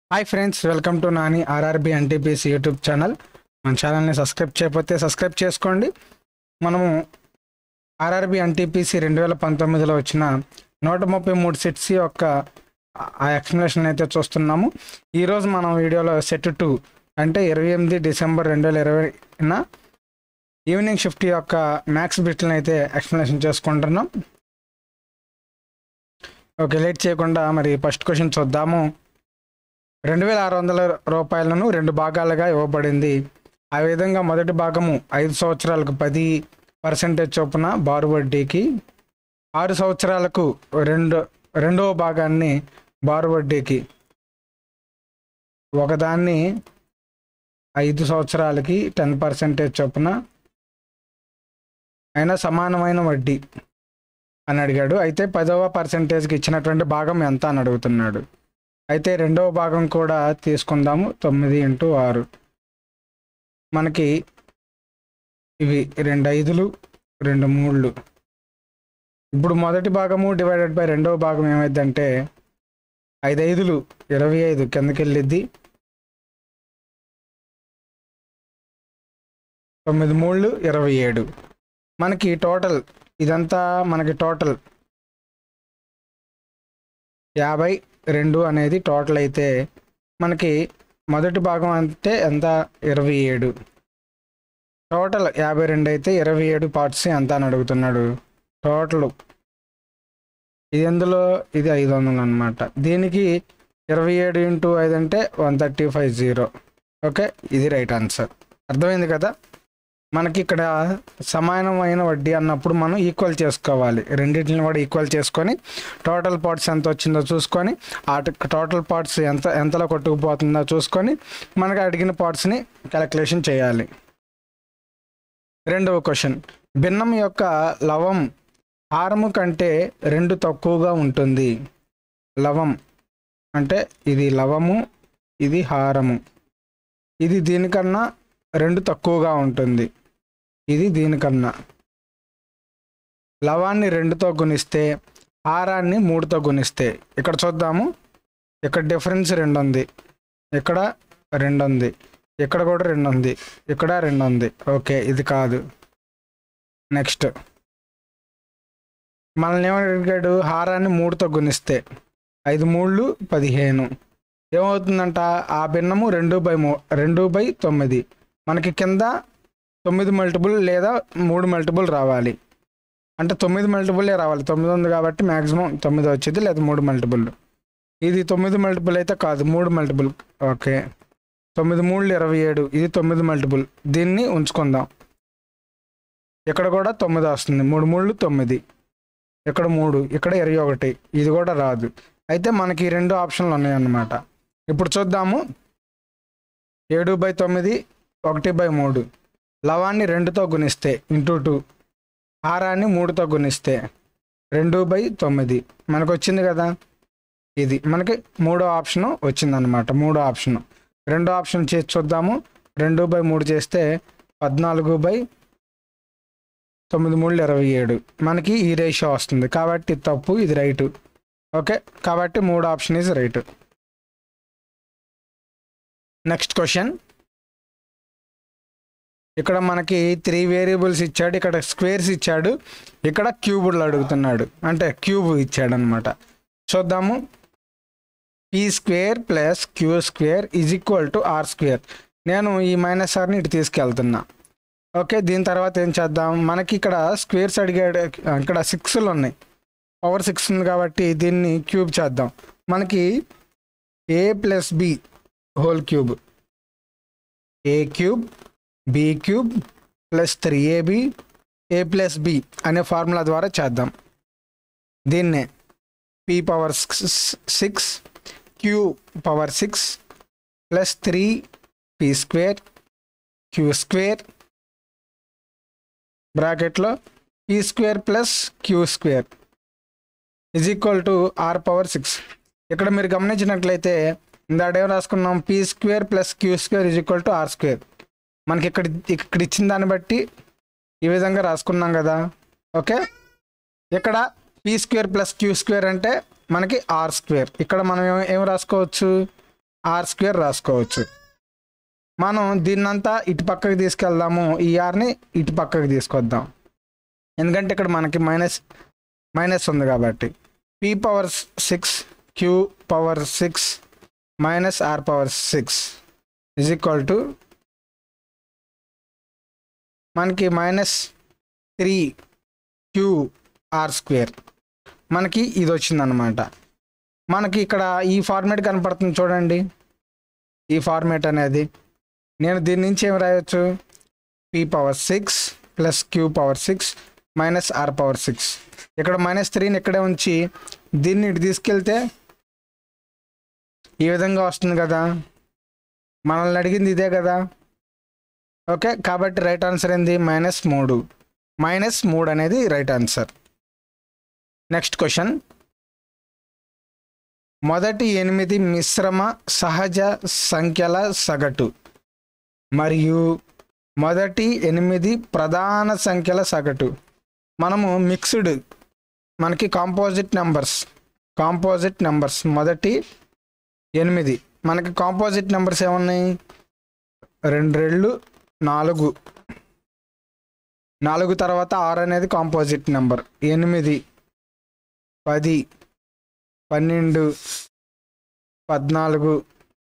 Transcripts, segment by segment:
Hi friends, welcome to Nani RRB NTPC YouTube channel. మన ఛానల్ని subscribe చేయకపోతే సబ్స్క్రైబ్ చేసుకోండి. మనము ఆర్ఆర్బి ఎన్టీపీసీ 2019లో వచ్చిన 133 సెట్స్ యొక్క ఆ ఎక్స్ప్లెనేషన్ అయితే చూస్తున్నాము. ఈరోజు మనం వీడియోలో సెట్ 2 అంటే 28 డిసెంబర్ 2020న ఈవినింగ్ షిఫ్ట్ యొక్క మ్యాథ్స్ బిట్లను అయితే ఎక్స్ప్లెనేషన్ చేసుకుంటున్నాం. ఓకే, లేట్ చేయకుండా మరి ఫస్ట్ క్వశ్చన్ చూద్దాము. 2600 రూపాయలను 2 భాగాలుగా ఇవ్వబడింది. ఆ విధంగా మొదటి భాగము 5 సంవత్సరాలకు 10% చొప్పున బారు వడ్డీకి, 6 సంవత్సరాలకు రెండవ భాగాన్ని బారు వడ్డీకి, ఒకదాన్ని 5 సంవత్సరాలకి 10% చొప్పున అయినా సమానమైన వడ్డీ అని అడిగాడు. అయితే 10వ పర్సెంటేజ్కి ఇచ్చినటువంటి భాగం ఎంత అని అడుగుతున్నాడు. అయితే రెండవ భాగం కూడా తీసుకుందాము. 9 × 6 మనకి ఇవి 2 5లు 2 3లు. ఇప్పుడు మొదటి భాగము డివైడెడ్ బై రెండవ భాగం ఏమైందంటే 5 5లు 25 కిందకి వెళ్ళిద్ది, 9 3లు 27. మనకి టోటల్ ఇదంతా మనకి టోటల్ 52 అనేది టోటల్. అయితే మనకి మొదటి భాగం అంటే ఎంత 27, టోటల్ 52 అయితే 27 పార్ట్స్ ఎంత అని అడుగుతున్నాడు. టోటల్ ఇది ఎందులో ఇది 500 అనమాట. దీనికి 27 × 5 అంటే 135. ఓకే, ఇది రైట్ ఆన్సర్. అర్థమైంది కదా. మనకి ఇక్కడ సమానమైన వడ్డీ అన్నప్పుడు మనం ఈక్వల్ చేసుకోవాలి. రెండింటిని కూడా ఈక్వల్ చేసుకొని టోటల్ పార్ట్స్ ఎంత వచ్చిందో చూసుకొని ఆ టోటల్ పార్ట్స్ ఎంతలో కొట్టుకుపోతుందో చూసుకొని మనకి అడిగిన పార్ట్స్ని క్యాలిక్యులేషన్ చేయాలి. రెండవ క్వశ్చన్, భిన్నం యొక్క లవం హారము కంటే 2 తక్కువగా ఉంటుంది. లవం అంటే ఇది లవము, ఇది హారము. ఇది దీనికన్నా 2 తక్కువగా ఉంటుంది. ఇది దీనికన్నా. లవాన్ని 2తో గుణిస్తే హారాన్ని 3తో గుణిస్తే ఇక్కడ చూద్దాము. ఇక్కడ డిఫరెన్స్ 2 ఉంది, ఇక్కడ 2 ఉంది, ఇక్కడ కూడా 2 ఉంది, ఇక్కడ 2 ఉంది. ఓకే, ఇది కాదు. నెక్స్ట్ మనల్ని ఏమని అడిగాడు, హారాన్ని 3తో గుణిస్తే 5 3లు 15 ఏమవుతుందంట. ఆ భిన్నము 2/9. మనకి కింద 9 మల్టిపుల్ లేదా 3 మల్టిపుల్ రావాలి. అంటే 9 మల్టిపుల్లే రావాలి. 9 ఉంది కాబట్టి మ్యాక్సిమం 9 వచ్చేది, లేదా 3 మల్టిపుల్. ఇది 9 మల్టిపుల్ అయితే కాదు, 3 మల్టిపుల్. ఓకే, 9 3లు 27, ఇది 9 మల్టిపుల్. దీన్ని ఉంచుకుందాం. ఇక్కడ కూడా 9 వస్తుంది. 3 3లు 9, ఇక్కడ 3, ఇక్కడ 21. ఇది కూడా రాదు. అయితే మనకి 2 ఆప్షన్లు ఉన్నాయన్నమాట. ఇప్పుడు చూద్దాము. 7/9 1/3. లవాన్ని 2తో గుణిస్తే × 2, హారాన్ని 3తో గుణిస్తే 2/9 మనకు వచ్చింది కదా. ఇది మనకి 3వ ఆప్షన్ వచ్చిందనమాట. 3వ ఆప్షన్. 2వ ఆప్షన్ చేసి చూద్దాము. 2/3 చేస్తే 14/9 3లు 27. మనకి ఈ రేషియో వస్తుంది కాబట్టి తప్పు, ఇది రైట్. ఓకే, కాబట్టి 3వ option is right. Next question. ఇక్కడ మనకి 3 వేరియబుల్స్ ఇచ్చాడు, ఇక్కడ స్క్వేర్స్ ఇచ్చాడు, ఇక్కడ క్యూబులు అడుగుతున్నాడు, అంటే క్యూబ్ ఇచ్చాడు అనమాట. చూద్దాము. p² + q² = r². నేను ఈ -rని ఇటు తీసుకెళ్తున్నా. ఓకే, దీని తర్వాత ఏం చేద్దాం. మనకి ఇక్కడ స్క్వేర్స్ అడిగాడు, ఇక్కడ 6లు ఉన్నాయి, పవర్ 6 ఉంది కాబట్టి దీన్ని క్యూబ్ చేద్దాం. మనకి a + b whole cube, a³ b³ + 3ab a + b అనే ఫార్ములా ద్వారా చేద్దాం. దీన్నే p⁻6 q⁻6 + 3p² q² బ్రాకెట్లో p² + q² = r⁻6. ఇక్కడ మీరు గమనించినట్లయితే ఇందాడేం రాసుకున్నాం, p² + q² = r². మనకి ఇక్కడ ఇచ్చిన దాన్ని బట్టి ఈ విధంగా రాసుకున్నాం కదా. ఓకే, ఇక్కడ p² + q² అంటే మనకి r². ఇక్కడ మనం ఏం రాసుకోవచ్చు, ఆర్ స్క్వేర్ రాసుకోవచ్చు. మనం దీన్నంతా ఇటు పక్కకి తీసుకెళ్దాము, ఈ ఆర్ని ఇటు పక్కకి తీసుకొద్దాం, ఎందుకంటే ఇక్కడ మనకి మైనస్ ఉంది కాబట్టి. P power 6 Q power 6 minus R power 6 is equal to మనకి -3 క్యూ ఆర్ స్క్వేర్. మనకి ఇది వచ్చిందనమాట. మనకి ఇక్కడ ఈ ఫార్మేట్ కనపడుతుంది చూడండి, ఈ ఫార్మేట్ అనేది నేను దీని నుంచి ఏం రాయొచ్చు, P power 6 plus Q power 6 minus R power 6. ఇక్కడ -3ని ఇక్కడే ఉంచి దీన్ని ఇటు తీసుకెళ్తే ఈ విధంగా వస్తుంది కదా, మనల్ని అడిగింది ఇదే కదా. ఓకే, కాబట్టి రైట్ ఆన్సర్ ఏంది, -3. -3 అనేది రైట్ ఆన్సర్. నెక్స్ట్ క్వశ్చన్, మొదటి 8 మిశ్రమ సహజ సంఖ్యల సగటు మరియు మొదటి 8 ప్రధాన సంఖ్యల సగటు. మనము మిక్స్డ్, మనకి కాంపోజిట్ నెంబర్స్ మొదటి 8, మనకి కాంపోజిట్ నెంబర్స్ ఏమున్నాయి, 2 4, 4 తర్వాత 6 అనేది కాంపోజిట్ నెంబర్, 8 10 12 14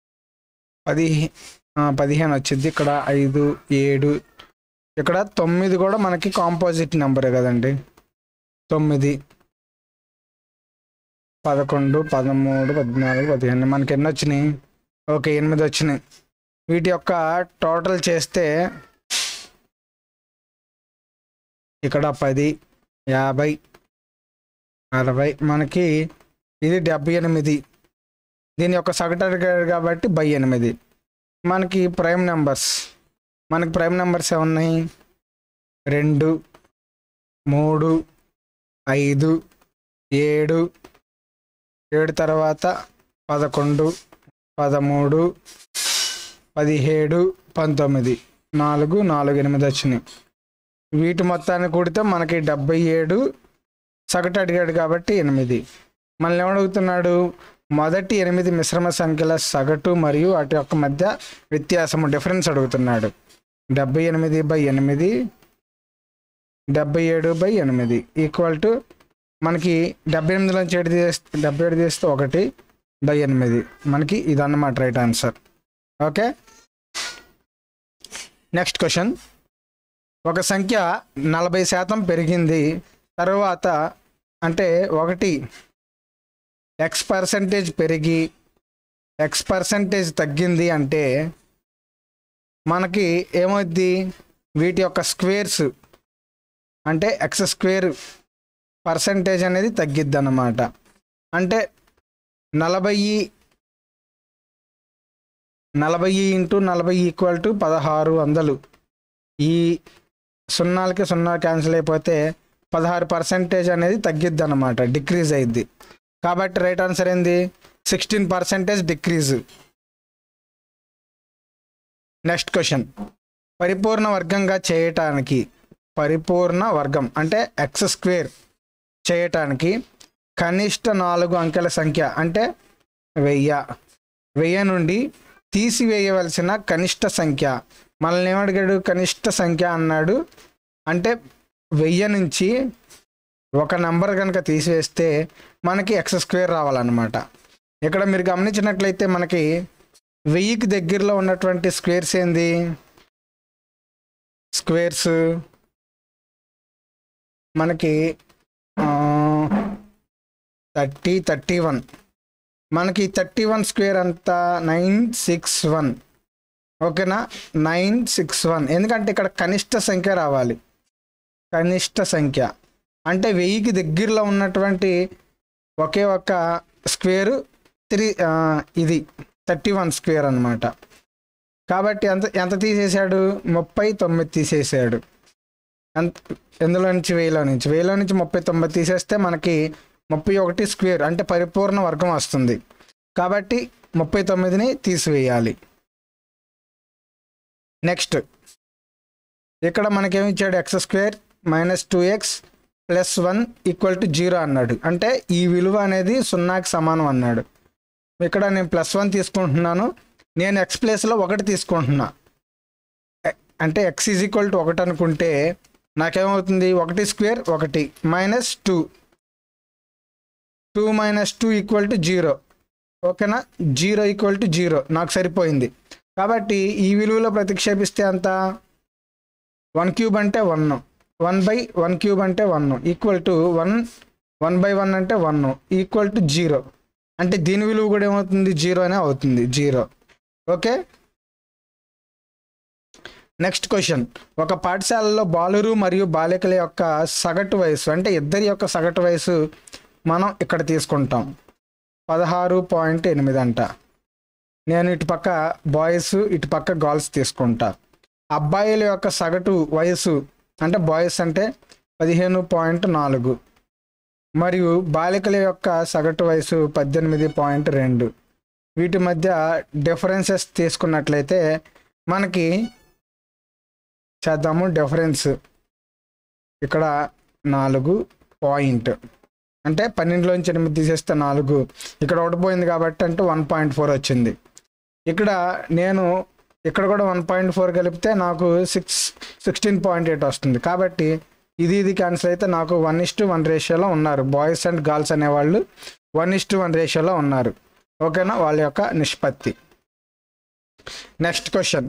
15 వచ్చింది, ఇక్కడ 5 7, ఇక్కడ 9 కూడా మనకి కాంపోజిట్ నెంబరే కదండి. 9 11 13 14 15 మనకి ఎన్ని వచ్చినాయి, ఓకే 8 వచ్చినాయి. వీటి యొక్క టోటల్ చేస్తే ఇక్కడ 10 50 60 మనకి ఇది 78. దీని యొక్క సగటు అడిగాడు కాబట్టి 8. మనకి ప్రైమ్ నెంబర్స్ ఏమున్నాయి, 2 3 5 7 తర్వాత 11 13 17 19 4 4 8 వచ్చినాయి. వీటి మొత్తాన్ని కూడితే మనకి 77. సగటు అడిగాడు కాబట్టి 8. మళ్ళీ ఏమడుగుతున్నాడు, మొదటి 8 మిశ్రమ సంఖ్యల సగటు మరియు వాటి యొక్క మధ్య వ్యత్యాసము డిఫరెన్స్ అడుగుతున్నాడు. 78/8 77/8 ఈక్వల్ టు మనకి 78లోంచి 77 తీస్తే 1/8. మనకి ఇదన్నమాట right answer. Okay, next question, ఒక సంఖ్య 40% పెరిగింది, తర్వాత అంటే 1 X% పెరిగి X% తగ్గింది అంటే మనకి ఏమవుద్ది, వీటి యొక్క స్క్వేర్స్ అంటే X² అనేది తగ్గిద్ది అన్నమాట. అంటే 40 × 40 ఈక్వల్ టు 1600. ఈ 0కి 0 క్యాన్సిల్ అయిపోతే 16% అనేది తగ్గిద్ది అన్నమాట, డిక్రీజ్ అయ్యిద్ది. కాబట్టి రైట్ ఆన్సర్ ఏంది, 16% డిక్రీజ్. నెక్స్ట్ క్వశ్చన్, పరిపూర్ణ వర్గం అంటే X² చేయటానికి కనిష్ట 4 అంకెల సంఖ్య అంటే 1000 నుండి తీసివేయవలసిన కనిష్ట సంఖ్య. మనల్ని ఏమడిగాడు, కనిష్ట సంఖ్య అన్నాడు. అంటే 1000 నుంచి ఒక నెంబర్ కనుక తీసివేస్తే మనకి X² రావాలన్నమాట. ఇక్కడ మీరు గమనించినట్లయితే మనకి 1000కి దగ్గరలో ఉన్నటువంటి స్క్వేర్స్ ఏంది, స్క్వేర్స్ మనకి 30 31. మనకి 31 స్క్వేర్ అంతా 961. ఓకేనా, 961. ఎందుకంటే ఇక్కడ కనిష్ట సంఖ్య రావాలి. కనిష్ట సంఖ్య అంటే 1000కి దగ్గరలో ఉన్నటువంటి ఒకే ఒక్క స్క్వేరు ఇది 31 స్క్వేర్ అన్నమాట. కాబట్టి ఎంత తీసేశాడు, 39 తీసేసాడు. ఎందులో నుంచి 1000 నుంచి 39 తీసేస్తే మనకి 31 స్క్వేర్ అంటే పరిపూర్ణ వర్గం వస్తుంది. కాబట్టి 39ని తీసివేయాలి. నెక్స్ట్ ఇక్కడ మనకేమి ఇచ్చాడు, X² - 2x + 1 = 0 అన్నాడు. అంటే ఈ విలువ అనేది 0కి సమానం అన్నాడు. ఇక్కడ నేను +1 తీసుకుంటున్నాను, నేను ఎక్స్ ప్లేస్లో 1 తీసుకుంటున్నా. అంటే x = 1 అనుకుంటే నాకేమవుతుంది, 1 స్క్వేర్ 1 మైనస్ 2, 2 - 2 = 0. ఓకేనా, 0 = 0 నాకు సరిపోయింది. కాబట్టి ఈ విలువలో ప్రతిక్షేపిస్తే అంత 1³ అంటే 1, 1/1³ అంటే 1 ఈక్వల్ టు 1/1 అంటే 1 ఈక్వల్ టు 0. అంటే దీని విలువ కూడా ఏమవుతుంది, 0 అనే అవుతుంది, 0. Okay, next question. ఒక పాఠశాలలో బాలురు మరియు బాలికల యొక్క సగటు వయసు, అంటే ఇద్దరి యొక్క సగటు వయసు మనం ఇక్కడ తీసుకుంటాం, 16.8 అంట. నేను ఇటు పక్క బాయ్స్, ఇటు పక్క గర్ల్స్ తీసుకుంటా. అబ్బాయిల యొక్క సగటు వయసు అంటే బాయ్స్ అంటే 15.4 మరియు బాలికల యొక్క సగటు వయసు 18.2. వీటి మధ్య డిఫరెన్సెస్ తీసుకున్నట్లయితే మనకి చేద్దాము. డిఫరెన్స్ ఇక్కడ 4 పాయింట్, అంటే 12లోంచి 8 తీసేస్తే 4, ఇక్కడ 1 పోయింది కాబట్టి అంటే 1.4 వచ్చింది. ఇక్కడ నేను ఇక్కడ కూడా 1.4 కలిపితే నాకు 16.8 వస్తుంది. కాబట్టి ఇది క్యాన్సిల్ అయితే నాకు 1:1 రేషియోలో ఉన్నారు. బాయ్స్ అండ్ గర్ల్స్ అనేవాళ్ళు 1:1 రేషియోలో ఉన్నారు. ఓకేనా, వాళ్ళ యొక్క నిష్పత్తి. Next question.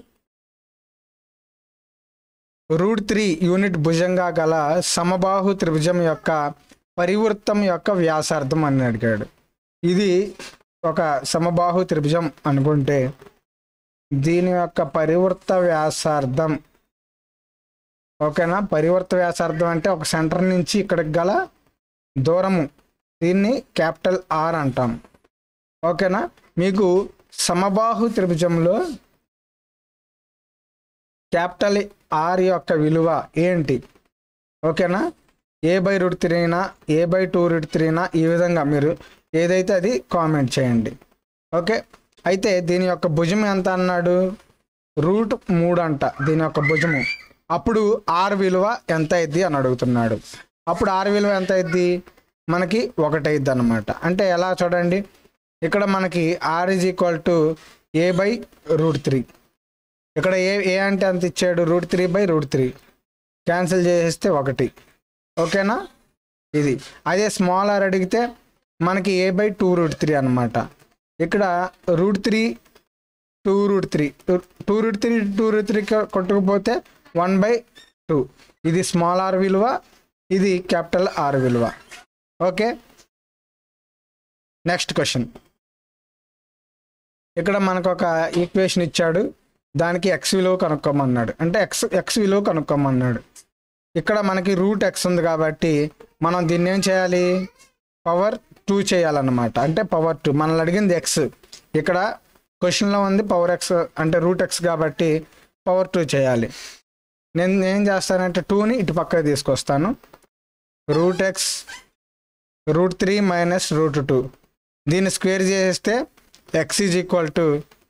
√3 యూనిట్ భుజంగా గల సమబాహు త్రిభుజం యొక్క పరివృత్తం యొక్క వ్యాసార్థం అని అడిగాడు. ఇది ఒక సమబాహు త్రిభుజం అనుకుంటే దీని యొక్క పరివృత్త వ్యాసార్థం, ఓకేనా, పరివృత్త వ్యాసార్థం అంటే ఒక సెంటర్ నుంచి ఇక్కడికి గల దూరము, దీన్ని R అంటాం. ఓకేనా, మీకు సమబాహు త్రిభుజంలో R యొక్క విలువ ఏంటి? ఓకేనా, a/√3 అయినా a/2√3 అయినా ఈ విధంగా మీరు ఏదైతే అది కామెంట్ చేయండి. ఓకే, అయితే దీని యొక్క భుజం ఎంత అన్నాడు, √3 అంట దీని యొక్క భుజము. అప్పుడు R విలువ ఎంత అయింది అని అడుగుతున్నాడు. అప్పుడు R విలువ ఎంత అయింది, మనకి 1 అయింది అనమాట. అంటే ఎలా చూడండి, ఇక్కడ మనకి R = a/√3. ఇక్కడ ఏ అంటే అంత ఇచ్చాడు, √3/√3 క్యాన్సిల్ చేసేస్తే 1. ఓకేనా, ఇది. అదే స్మాల్ r అడిగితే మనకి a/2√3 అనమాట. ఇక్కడ √3 2√3 కొట్టుకుపోతే 1/2. ఇది స్మాల్ r విలువ, ఇది R విలువ. Okay, next question. ఇక్కడ మనకు ఒక ఈక్వేషన్ ఇచ్చాడు, దానికి x విలువ కనుక్కోమన్నాడు. అంటే x విలువ కనుక్కోమన్నాడు. ఇక్కడ మనకి √x ఉంది కాబట్టి మనం దీన్ని ఏం చేయాలి, పవర్ 2 చేయాలన్నమాట. అంటే పవర్ 2, మనల్ని అడిగింది x, ఇక్కడ క్వశ్చన్లో ఉంది పవర్ x అంటే √x కాబట్టి పవర్ 2 చేయాలి. నేను ఏం చేస్తానంటే 2ని ఇటు పక్కకి తీసుకొస్తాను. √x √3 - √2 దీన్ని స్క్వేర్ చేస్తే x =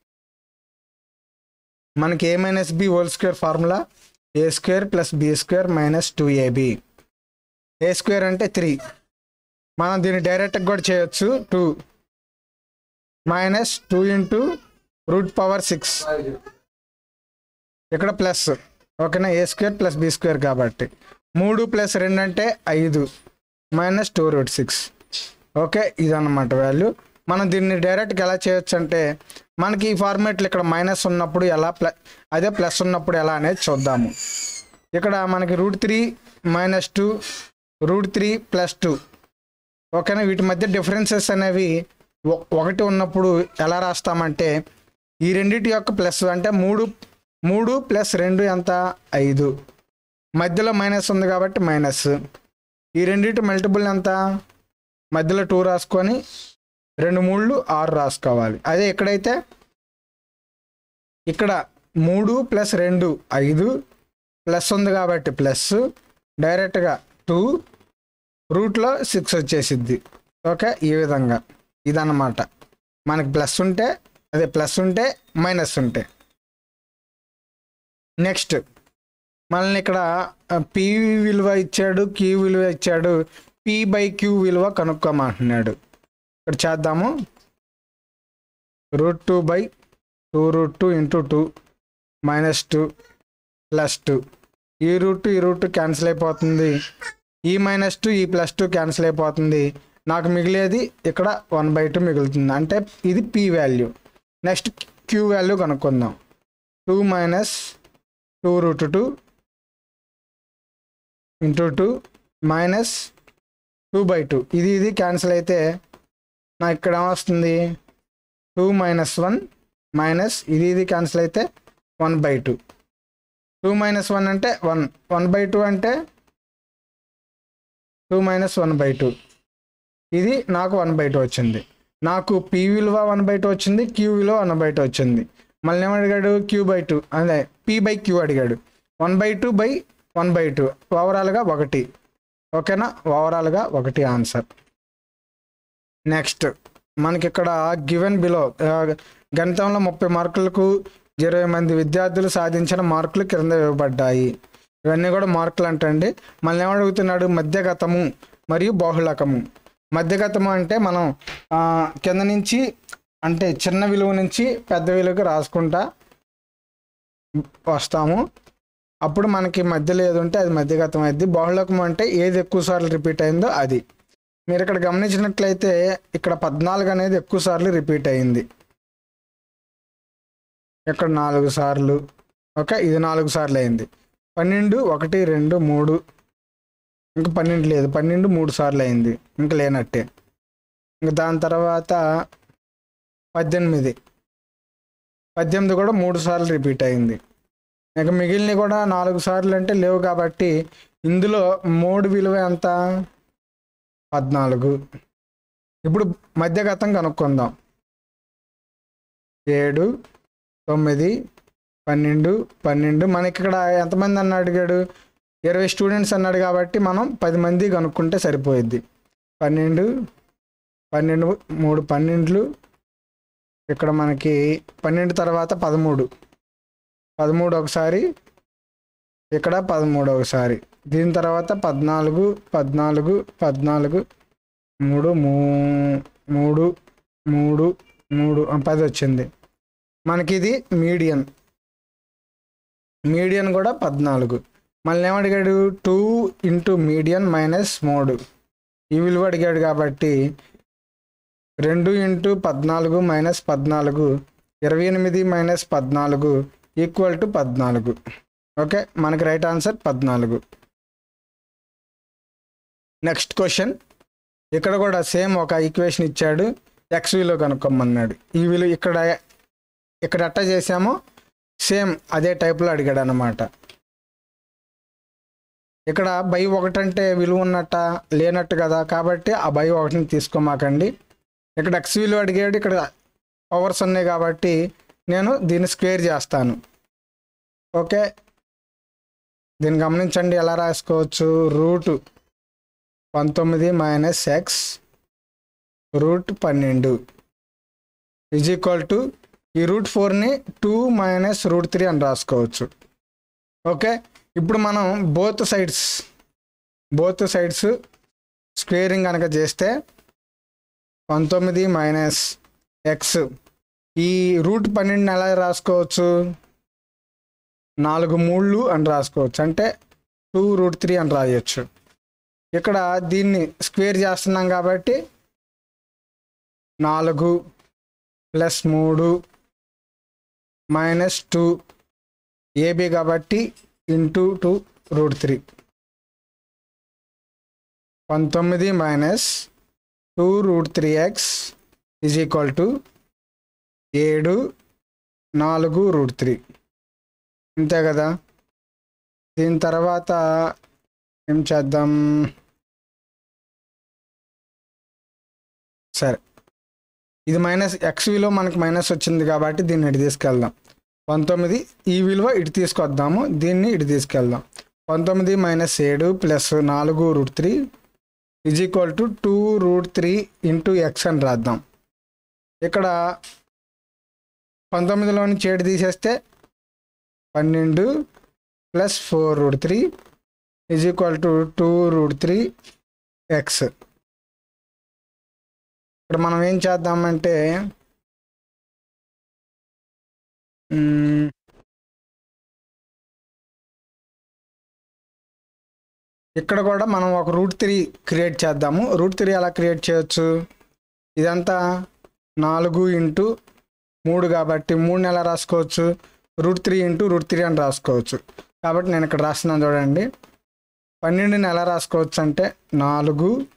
మనకి a - b² formula a² + b² - 2ab. a² అంటే 3, మనం దీన్ని డైరెక్ట్గా కూడా చేయొచ్చు. 2 - 2 × √6 ఇక్కడ ప్లస్. ఓకేనా, a² + b² కాబట్టి 3 + 2 అంటే 5 - 2√6. ఓకే, ఇదన్నమాట వాల్యూ. మనం దీన్ని డైరెక్ట్గా ఎలా చేయొచ్చు అంటే మనకి ఈ ఫార్మేట్లో ఇక్కడ మైనస్ ఉన్నప్పుడు ఎలా, అదే ప్లస్ ఉన్నప్పుడు ఎలా అనేది చూద్దాము. ఇక్కడ మనకి √3 - 2 √3 + 2. ఓకేనా, వీటి మధ్య డిఫరెన్సెస్ అనేవి 1 ఉన్నప్పుడు ఎలా రాస్తామంటే ఈ రెండింటి యొక్క ప్లస్ అంటే 3 + 2 ఎంత 5, మధ్యలో మైనస్ ఉంది కాబట్టి మైనస్. ఈ రెండింటి మల్టిపుల్ ఎంత, మధ్యలో 2 రాసుకొని 2 × 3 6 రాసుకోవాలి. అదే ఎక్కడైతే ఇక్కడ 3 + 2 5 ప్లస్ ఉంది కాబట్టి ప్లస్, డైరెక్ట్గా 2 రూట్లో 6 వచ్చేసిద్ది. ఓకే, ఈ విధంగా ఇదన్నమాట. మనకి ప్లస్ ఉంటే అదే ప్లస్ ఉంటే మైనస్ ఉంటే. నెక్స్ట్ మనల్ని ఇక్కడ p విలువ ఇచ్చాడు, q విలువ ఇచ్చాడు, p/q విలువ కనుక్కోమంటున్నాడు. ఇక్కడ చేద్దాము. √2/2√2 ఇంటూ 2 -2 +2. ఈ రూట్ క్యాన్సిల్ అయిపోతుంది, ఈ -2 ఈ +2 క్యాన్సిల్ అయిపోతుంది. నాకు మిగిలేది ఇక్కడ 1/2 మిగులుతుంది, అంటే ఇది p value. Next q value కనుక్కుందాం. 2 - 2√2 ఇంటూ 2 -2/2. ఇది క్యాన్సిల్ అయితే నాకు ఇక్కడ ఏమొస్తుంది? 2 - 1 మైనస్ ఇది క్యాన్సిల్ అయితే 1/2. 2 - 1 అంటే 1, 1/2 అంటే 2 - 1/2. ఇది నాకు 1/2 వచ్చింది. నాకు p విలువ 1/2 వచ్చింది, q విలువ 1/2 వచ్చింది. మళ్ళీ ఏమడిగాడు? q/2 అదే p/q అడిగాడు. 1/2/1/2 ఓవరాల్గా 1. ఓకేనా? ఓవరాల్గా 1 ఆన్సర్. నెక్స్ట్ మనకి ఇక్కడ గివెన్ బిలో గణితంలో 30 మార్కులకు 20 మంది విద్యార్థులు సాధించిన మార్కులు క్రింద ఇవ్వబడ్డాయి. ఇవన్నీ కూడా మార్కులు అంటండి. మళ్ళీ ఏమడుగుతున్నాడు? మధ్యగతము మరియు బాహుళకము. మధ్యగతము అంటే మనం కింద నుంచి అంటే చిన్న విలువ నుంచి పెద్ద విలువకి రాసుకుంటా వస్తాము. అప్పుడు మనకి మధ్యలో ఏది ఉంటే అది మధ్యగతం అయింది. బాహుళకం అంటే ఏది ఎక్కువ సార్లు రిపీట్ అయిందో అది. మీరు ఇక్కడ గమనించినట్లయితే ఇక్కడ 14 అనేది ఎక్కువ సార్లు రిపీట్ అయింది, ఇక్కడ 4 సార్లు. ఓకే, ఇది 4 సార్లు అయింది. 12 1 2 3 ఇంకా 12 లేదు, 12 3 సార్లు అయింది, ఇంకా లేనట్టే. ఇంకా దాని తర్వాత 18 కూడా 3 సార్లు రిపీట్ అయింది. ఇంకా మిగిలినవి కూడా 4 సార్లు అంటే లేవు కాబట్టి ఇందులో మోడ్ విలువ ఎంత? 14. ఇప్పుడు మధ్యగతం కనుక్కుందాం. 7 9 12 12 మనకి ఇక్కడ ఎంతమంది అన్న అడిగాడు? 20 స్టూడెంట్స్ అన్నాడు కాబట్టి మనం 10 మంది కనుక్కుంటే సరిపోయిద్ది. 12 12 3 12 ఇక్కడ మనకి 12 తర్వాత 13 13 ఒకసారి, ఇక్కడ 13 ఒకసారి, దీని తర్వాత 14 14 14 3 3 3 3 10 వచ్చింది. మనకి ఇది మీడియన్ కూడా 14. మళ్ళీ ఏమడిగాడు? 2 ఇంటూ మీడియన్ మైనస్ మోడ్ ఈ విలువ అడిగాడు కాబట్టి 2 into 14 minus 14 28 minus 14 equal to 14. Okay, మనకి రైట్ ఆన్సర్ 14. Next question. ఇక్కడ కూడా సేమ్ ఒక ఈక్వేషన్ ఇచ్చాడు, ఎక్స్ విలువ కనుక్కోమన్నాడు. ఈ విలువ ఇక్కడ ఎట్ట చేసామో సేమ్ అదే టైప్లో అడిగాడు అన్నమాట. ఇక్కడ /1 అంటే విలువ ఉన్నట్ట లేనట్టు కదా, కాబట్టి ఆ /1ని తీసుకోమాకండి. ఇక్కడ ఎక్స్ విలువ అడిగాడు, ఇక్కడ పవర్స్ ఉన్నాయి కాబట్టి నేను దీన్ని స్క్వేర్ చేస్తాను. ఓకే, దీన్ని గమనించండి ఎలా రాసుకోవచ్చు. √19 minus x √12 is equal to ఈ √4ని 2 మైనస్ √3 అని రాసుకోవచ్చు. ఓకే, ఇప్పుడు మనం బోత్ సైడ్స్ స్క్వేరింగ్ కనుక చేస్తే 19 మైనస్ ఎక్స్ ఈ √12 ఎలా రాసుకోవచ్చు? 4 3 అని రాసుకోవచ్చు, అంటే 2 √3 అని రాయొచ్చు. ఇక్కడ దీన్ని స్క్వేర్ చేస్తున్నాం కాబట్టి 4 + 3 మైనస్ 2 ఏబి కాబట్టి into 2 √3 19 minus 2 √3x is equal to 7 4 √3. అంతే కదా. దీని తర్వాత ఏం చేద్దాం? సరే, ఇది మైనస్ ఎక్స్ విలువ మనకు మైనస్ వచ్చింది కాబట్టి దీన్ని ఇటు తీసుకెళ్దాం. 19 ఈ విలువ ఇటు తీసుకొద్దాము, దీన్ని ఇటు తీసుకెళ్దాం. 19 minus 7 plus 4 √3 is equal to 2 √3 into x అని రాద్దాం. ఇక్కడ 19లో నుంచి 7 తీసేస్తే 12 plus 4 √3 is equal to 2 √3 x. ఇక్కడ మనం ఏం చేద్దామంటే ఇక్కడ కూడా మనం ఒక √3 క్రియేట్ చేద్దాము. √3 ఎలా క్రియేట్ చేయొచ్చు? ఇదంతా 4 × 3 కాబట్టి 3 ఎలా రాసుకోవచ్చు? √3 × √3 అని రాసుకోవచ్చు. కాబట్టి నేను ఇక్కడ రాస్తున్నాను చూడండి. 12ని ఎలా రాసుకోవచ్చు అంటే 4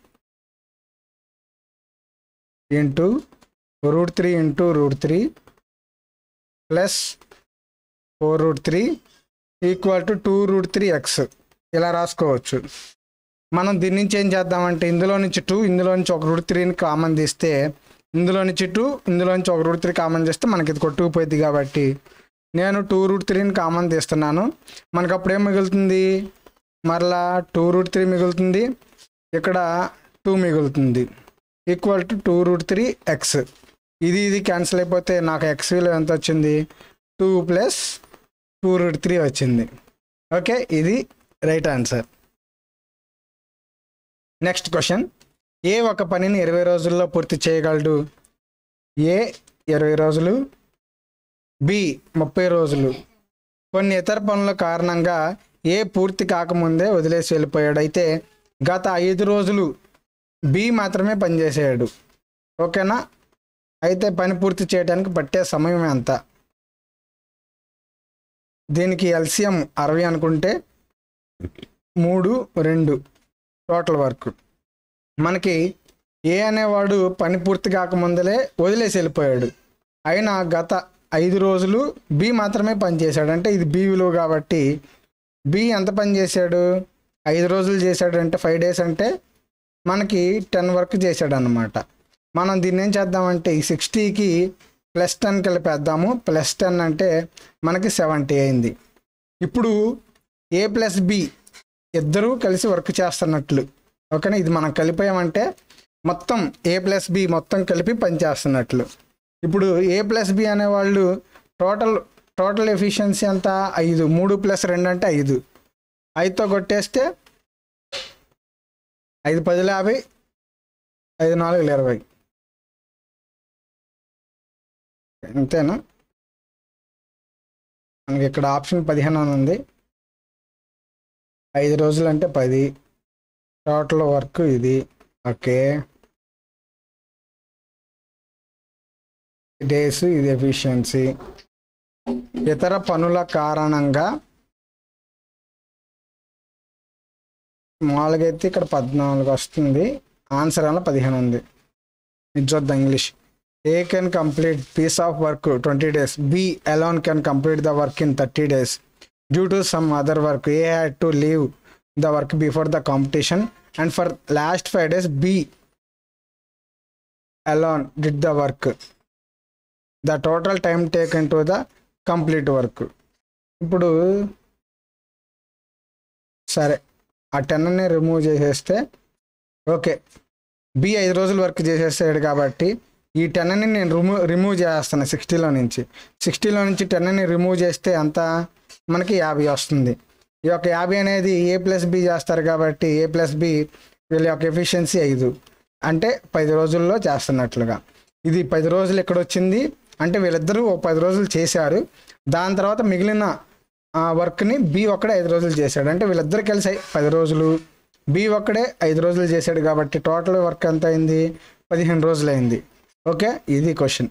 × √3 × √3 ప్లస్ 4√3 = 2√3x ఇలా రాసుకోవచ్చు. మనం దీని నుంచి ఏం చేద్దామంటే ఇందులో నుంచి 2, ఇందులో నుంచి ఒక √3ని కామన్ తీస్తే, ఇందులో నుంచి 2, ఇందులో నుంచి ఒక √3 కామన్ చేస్తే మనకి ఇది కొట్టుకుపోయింది. కాబట్టి నేను 2√3ని కామన్ తీస్తున్నాను. మనకు అప్పుడు ఏం మిగులుతుంది? మరలా 2√3 మిగులుతుంది, ఇక్కడ 2 మిగులుతుంది, = 2√3x. ఇది క్యాన్సిల్ అయిపోతే నాకు x విలువ ఎంత వచ్చింది? 2 + 2√3 వచ్చింది. ఓకే, ఇది right answer. Next question. A ఒక పనిని 20 రోజుల్లో పూర్తి చేయగలడు? ఏ 20 రోజులు, బి 30 రోజులు. కొన్ని ఇతర పనుల కారణంగా ఏ పూర్తి కాకముందే వదిలేసి వెళ్ళిపోయాడు. అయితే గత 5 రోజులు బి మాత్రమే పనిచేసాడు. ఓకేనా? అయితే పని పూర్తి చేయడానికి పట్టే సమయం ఎంత? దీనికి ఎల్సిఎం 60 అనుకుంటే 3, 2 టోటల్ వర్క్. మనకి ఏ అనేవాడు పని పూర్తి కాకముందలే వదిలేసి వెళ్ళిపోయాడు. అయినా గత 5 రోజులు బి మాత్రమే పనిచేశాడు. అంటే ఇది బి విలువ కాబట్టి బి ఎంత పని చేశాడు? 5 రోజులు చేశాడు అంటే 5 డేస్ అంటే మనకి 10 వర్క్ చేశాడు అన్నమాట. మనం దీన్ని ఏం చేద్దామంటే ఈ 60కి +10 కలిపేద్దాము. +10 అంటే మనకి 70 అయింది. ఇప్పుడు ఏ ప్లస్ బి ఇద్దరూ కలిసి వర్క్ చేస్తున్నట్లు. ఓకేనా? ఇది మనం కలిపామంటే మొత్తం ఏ ప్లస్ బి మొత్తం కలిపి పనిచేస్తున్నట్లు. ఇప్పుడు ఏ ప్లస్ బి అనేవాళ్ళు టోటల్ ఎఫిషియన్సీ ఎంత? 5. 3 + 2 అంటే 5. 5తో కొట్టేస్తే 5 × 10 = 50, 5 × 4 = 20. అంతేనా? మనకి ఇక్కడ ఆప్షన్ 15 అని ఉంది. 5 రోజులు అంటే 10 టోటల్ వర్క్ ఇది. ఓకే, డేస్ ఇది ఎఫిషియన్సీ. ఇతర పనుల కారణంగా మామూలుగా అయితే ఇక్కడ 14 వస్తుంది, ఆన్సర్ అలా 15 ఉంది. ఇది చూద్దాం English. A can complete piece of work 20 days. B alone can complete the work in 30 days. Due to some other work, A had to leave the work before the competition, and for last 5 days, B alone did the work. The total time taken to the complete work. ఇప్పుడు సరే ఆ 10ని remove చేసేస్తే okay, B 5 రోజులు work చేసేసాడు కాబట్టి ఈ 10ని నేను రిమూవ్ చేస్తాను 60లో నుంచి. 60లో నుంచి 10ని రిమూవ్ చేస్తే అంత మనకి 50 వస్తుంది. ఈ యొక్క 50 అనేది ఏ ప్లస్ బి చేస్తారు కాబట్టి ఏ ప్లస్ బి వీళ్ళ యొక్క ఎఫిషియన్సీ 5 అంటే 10 రోజుల్లో చేస్తున్నట్లుగా. ఇది 10 రోజులు ఎక్కడ వచ్చింది అంటే వీళ్ళిద్దరూ 10 రోజులు చేశారు. దాని తర్వాత మిగిలిన వర్క్ని బి ఒక్కడే 5 రోజులు చేశాడు. అంటే వీళ్ళిద్దరు కలిసి 10 రోజులు, బి ఒక్కడే 5 రోజులు చేశాడు కాబట్టి టోటల్ వర్క్ ఎంత అయింది? 15 రోజులు అయింది. ఓకే, ఇది క్వశ్చన్.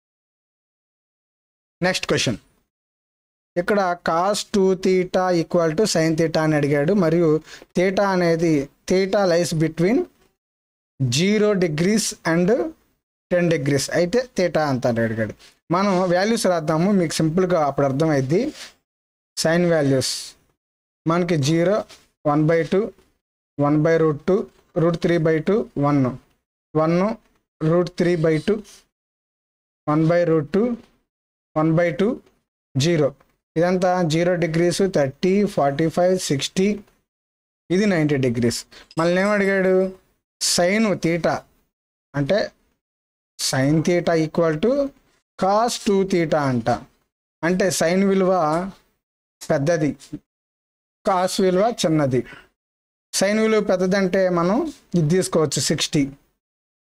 Next question. ఇక్కడ cos 2θ = sin θ అని అడిగాడు. మరియు θ అనేది θ lies between 0 degrees and 10 degrees. అయితే θ అంత అడిగాడు. మనం వాల్యూస్ రాద్దాము, మీకు సింపుల్గా అప్పుడు అర్థమైద్ది. సైన్ వాల్యూస్ మనకి 0, 1/2, 1/√2, √3/2, 1, 1, √3/2, 1/√2, 1/2, 0. ఇదంతా 0 degrees, 30, 45, 60, ఇది 90 degrees. మళ్ళీ ఏం అడిగాడు? సైన్ θ అంటే sin θ = cos 2θ అంట. అంటే సైన్ విలువ పెద్దది, కాస్ విలువ చిన్నది. సైన్ విలువ పెద్దదంటే మనం ఇది తీసుకోవచ్చు 60.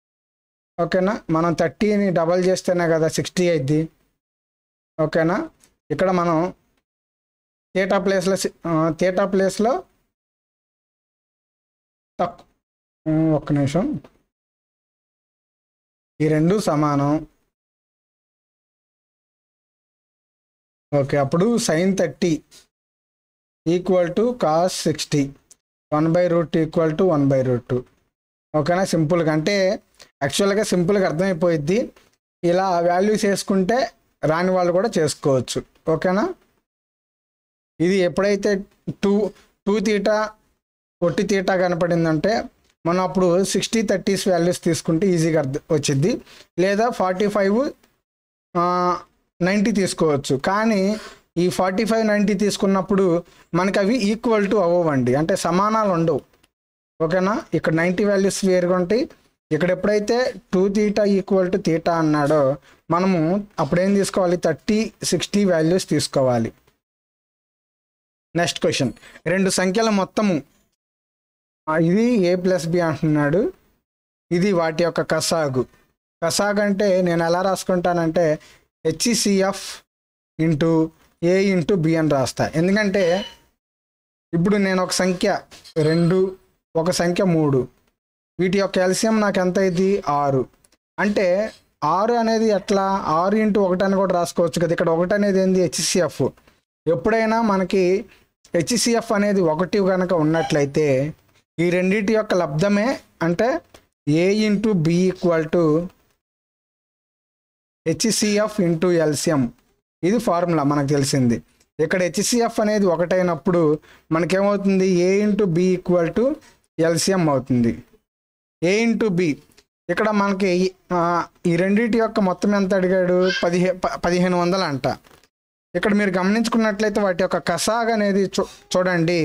ఓకేనా? మనం 30ని డబల్ చేస్తేనే కదా 60 అయింది. ఓకేనా? ఇక్కడ మనం థీటా ప్లేస్లో ఒక్క నిమిషం, ఈ రెండు సమానం. ఓకే, అప్పుడు sin 30 equal to cos 60, 1/√2 equal to 1/√2. ఓకేనా? సింపుల్గా అంటే యాక్చువల్గా సింపుల్గా అర్థమైపోయిద్ది. ఇలా వాల్యూస్ వేసుకుంటే రాని వాళ్ళు కూడా చేసుకోవచ్చు. ఓకేనా? ఇది ఎప్పుడైతే టూ తీటా ఒట్టి తీటా కనపడిందంటే మనం అప్పుడు 60-30 వాల్యూస్ తీసుకుంటే ఈజీగా వచ్చింది, లేదా 45-90 తీసుకోవచ్చు. కానీ ఈ 45-90 తీసుకున్నప్పుడు మనకి అవి ఈక్వల్ టు అవ్వండి, అంటే సమానాలు ఉండవు. ఓకేనా? ఇక్కడ 90 వాల్యూస్ వేరుగా ఉంటాయి. ఇక్కడ ఎప్పుడైతే 2 తీటా ఈక్వల్ టు తీటా అన్నాడో మనము అప్పుడేం తీసుకోవాలి, 30-60 వాల్యూస్ తీసుకోవాలి. నెక్స్ట్ క్వశ్చన్, రెండు సంఖ్యల మొత్తము, ఇది a+b అంటున్నాడు, ఇది వాటి యొక్క కసాగు. అంటే నేను ఎలా రాసుకుంటానంటే HCF into a into b అని రాస్తా. ఎందుకంటే ఇప్పుడు నేను ఒక సంఖ్య 2, ఒక సంఖ్య 3, వీటి యొక్క ఎల్సిఎం నాకు ఎంత అయింది, 6. అంటే 6 అనేది ఎట్లా 6 ఇంటూ 1 అని కూడా రాసుకోవచ్చు కదా. ఇక్కడ 1 అనేది ఏంది, HCF. ఎప్పుడైనా మనకి HCF అనేది 1 కనుక ఉన్నట్లయితే ఈ రెండింటి యొక్క లబ్ధమే, అంటే a into b equal to HCF into LCM. ఇది ఫార్ములా మనకు తెలిసింది. ఇక్కడ HCF అనేది 1 అయినప్పుడు మనకేమవుతుంది, a into b equal to LCM అవుతుంది. a ఇంటూ b, ఇక్కడ మనకి ఈ రెండింటి యొక్క మొత్తం ఎంత అడిగాడు, 1500 అంట. ఇక్కడ మీరు గమనించుకున్నట్లయితే వాటి యొక్క కసాగ్ అనేది చూడండి,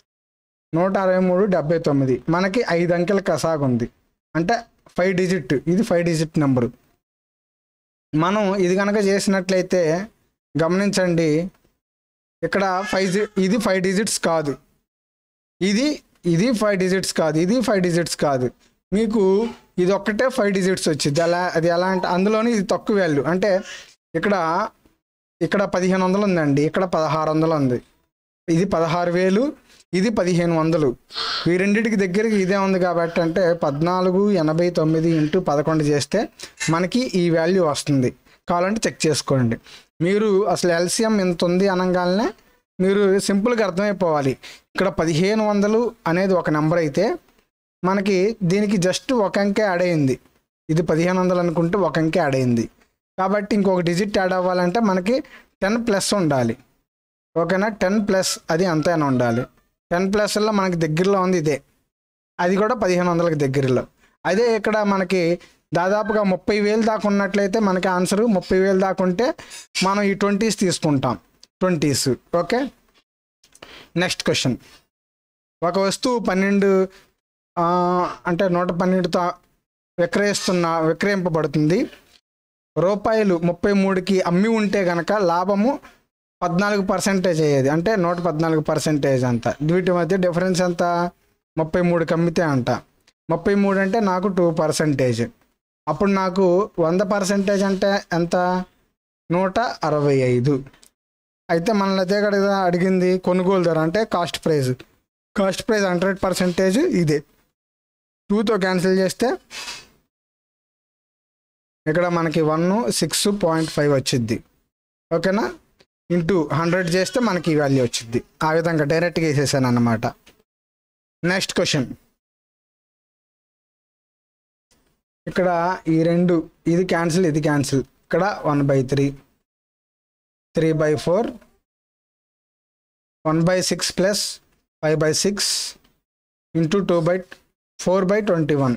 163-79. మనకి 5 అంకెల కసాగ్ ఉంది, అంటే 5 డిజిట్. ఇది 5 డిజిట్ నెంబరు. మనం ఇది కనుక చేసినట్లయితే గమనించండి, ఇక్కడ ఇది 5 డిజిట్స్ కాదు, ఇది 5 డిజిట్స్ కాదు, ఇది 5 డిజిట్స్ కాదు. మీకు ఇది ఒక్కటే 5 డిజిట్స్ వచ్చింది. అది ఎలా అంటే అందులోని ఇది తక్కువ వాల్యూ. అంటే ఇక్కడ 1500 ఉందండి, ఇక్కడ 1600 ఉంది. ఇది 16,000, ఇది 1500. ఈ రెండింటికి దగ్గరికి ఇదే ఉంది కాబట్టి అంటే 1489 ఇంటూ 11 చేస్తే మనకి ఈ వాల్యూ వస్తుంది. కావాలంటే చెక్ చేసుకోండి. మీరు అసలు ఎల్సిఎం ఎంత ఉంది అనగానే మీరు సింపుల్గా అర్థమైపోవాలి. ఇక్కడ 1500 అనేది ఒక నెంబర్ అయితే మనకి దీనికి జస్ట్ ఒక అంకె యాడ్ అయింది. ఇది 1500 అనుకుంటే ఒక అంకె యాడ్ అయింది కాబట్టి ఇంకొక డిజిట్ యాడ్ అవ్వాలంటే మనకి 10+ ఉండాలి. ఓకేనా? 10+ అది అంతైనా ఉండాలి. 10+లో మనకి దగ్గరలో ఉంది ఇదే, అది కూడా 1500కి దగ్గరలో. అదే ఇక్కడ మనకి దాదాపుగా 30,000 దాకా ఉన్నట్లయితే మనకి ఆన్సరు 30,000 దాకా ఉంటే మనం ఈ 20s తీసుకుంటాం, 20s. Okay, next question. ఒక వస్తువు 12 అంటే 112తో విక్రయింపబడుతుంది. రూపాయలు 33కి అమ్మి ఉంటే కనుక లాభము 14% అయ్యేది, అంటే 114% అంత. వీటి మధ్య డిఫరెన్స్ ఎంత, 33కి అమ్మితే అంట. 33 అంటే నాకు 2%. అప్పుడు నాకు 100% అంటే ఎంత, 165. అయితే మనల్ని అదే కదా అడిగింది కొనుగోలు ధర, అంటే కాస్ట్ ప్రైజ్ 100%. ఇదే 2తో క్యాన్సిల్ చేస్తే ఇక్కడ మనకి 106.5 వచ్చింది. ఓకేనా? ఇంటూ 100 చేస్తే మనకి ఈ వాల్యూ వచ్చింది. ఆ విధంగా డైరెక్ట్గా వేసేసాను అన్నమాట. Next question. ఇక్కడ ఈ రెండు, ఇది క్యాన్సిల్, ఇది క్యాన్సిల్. ఇక్కడ 1/3, 3/4, 1/6 ప్లస్ 5/6 ఇంటూ 4/21,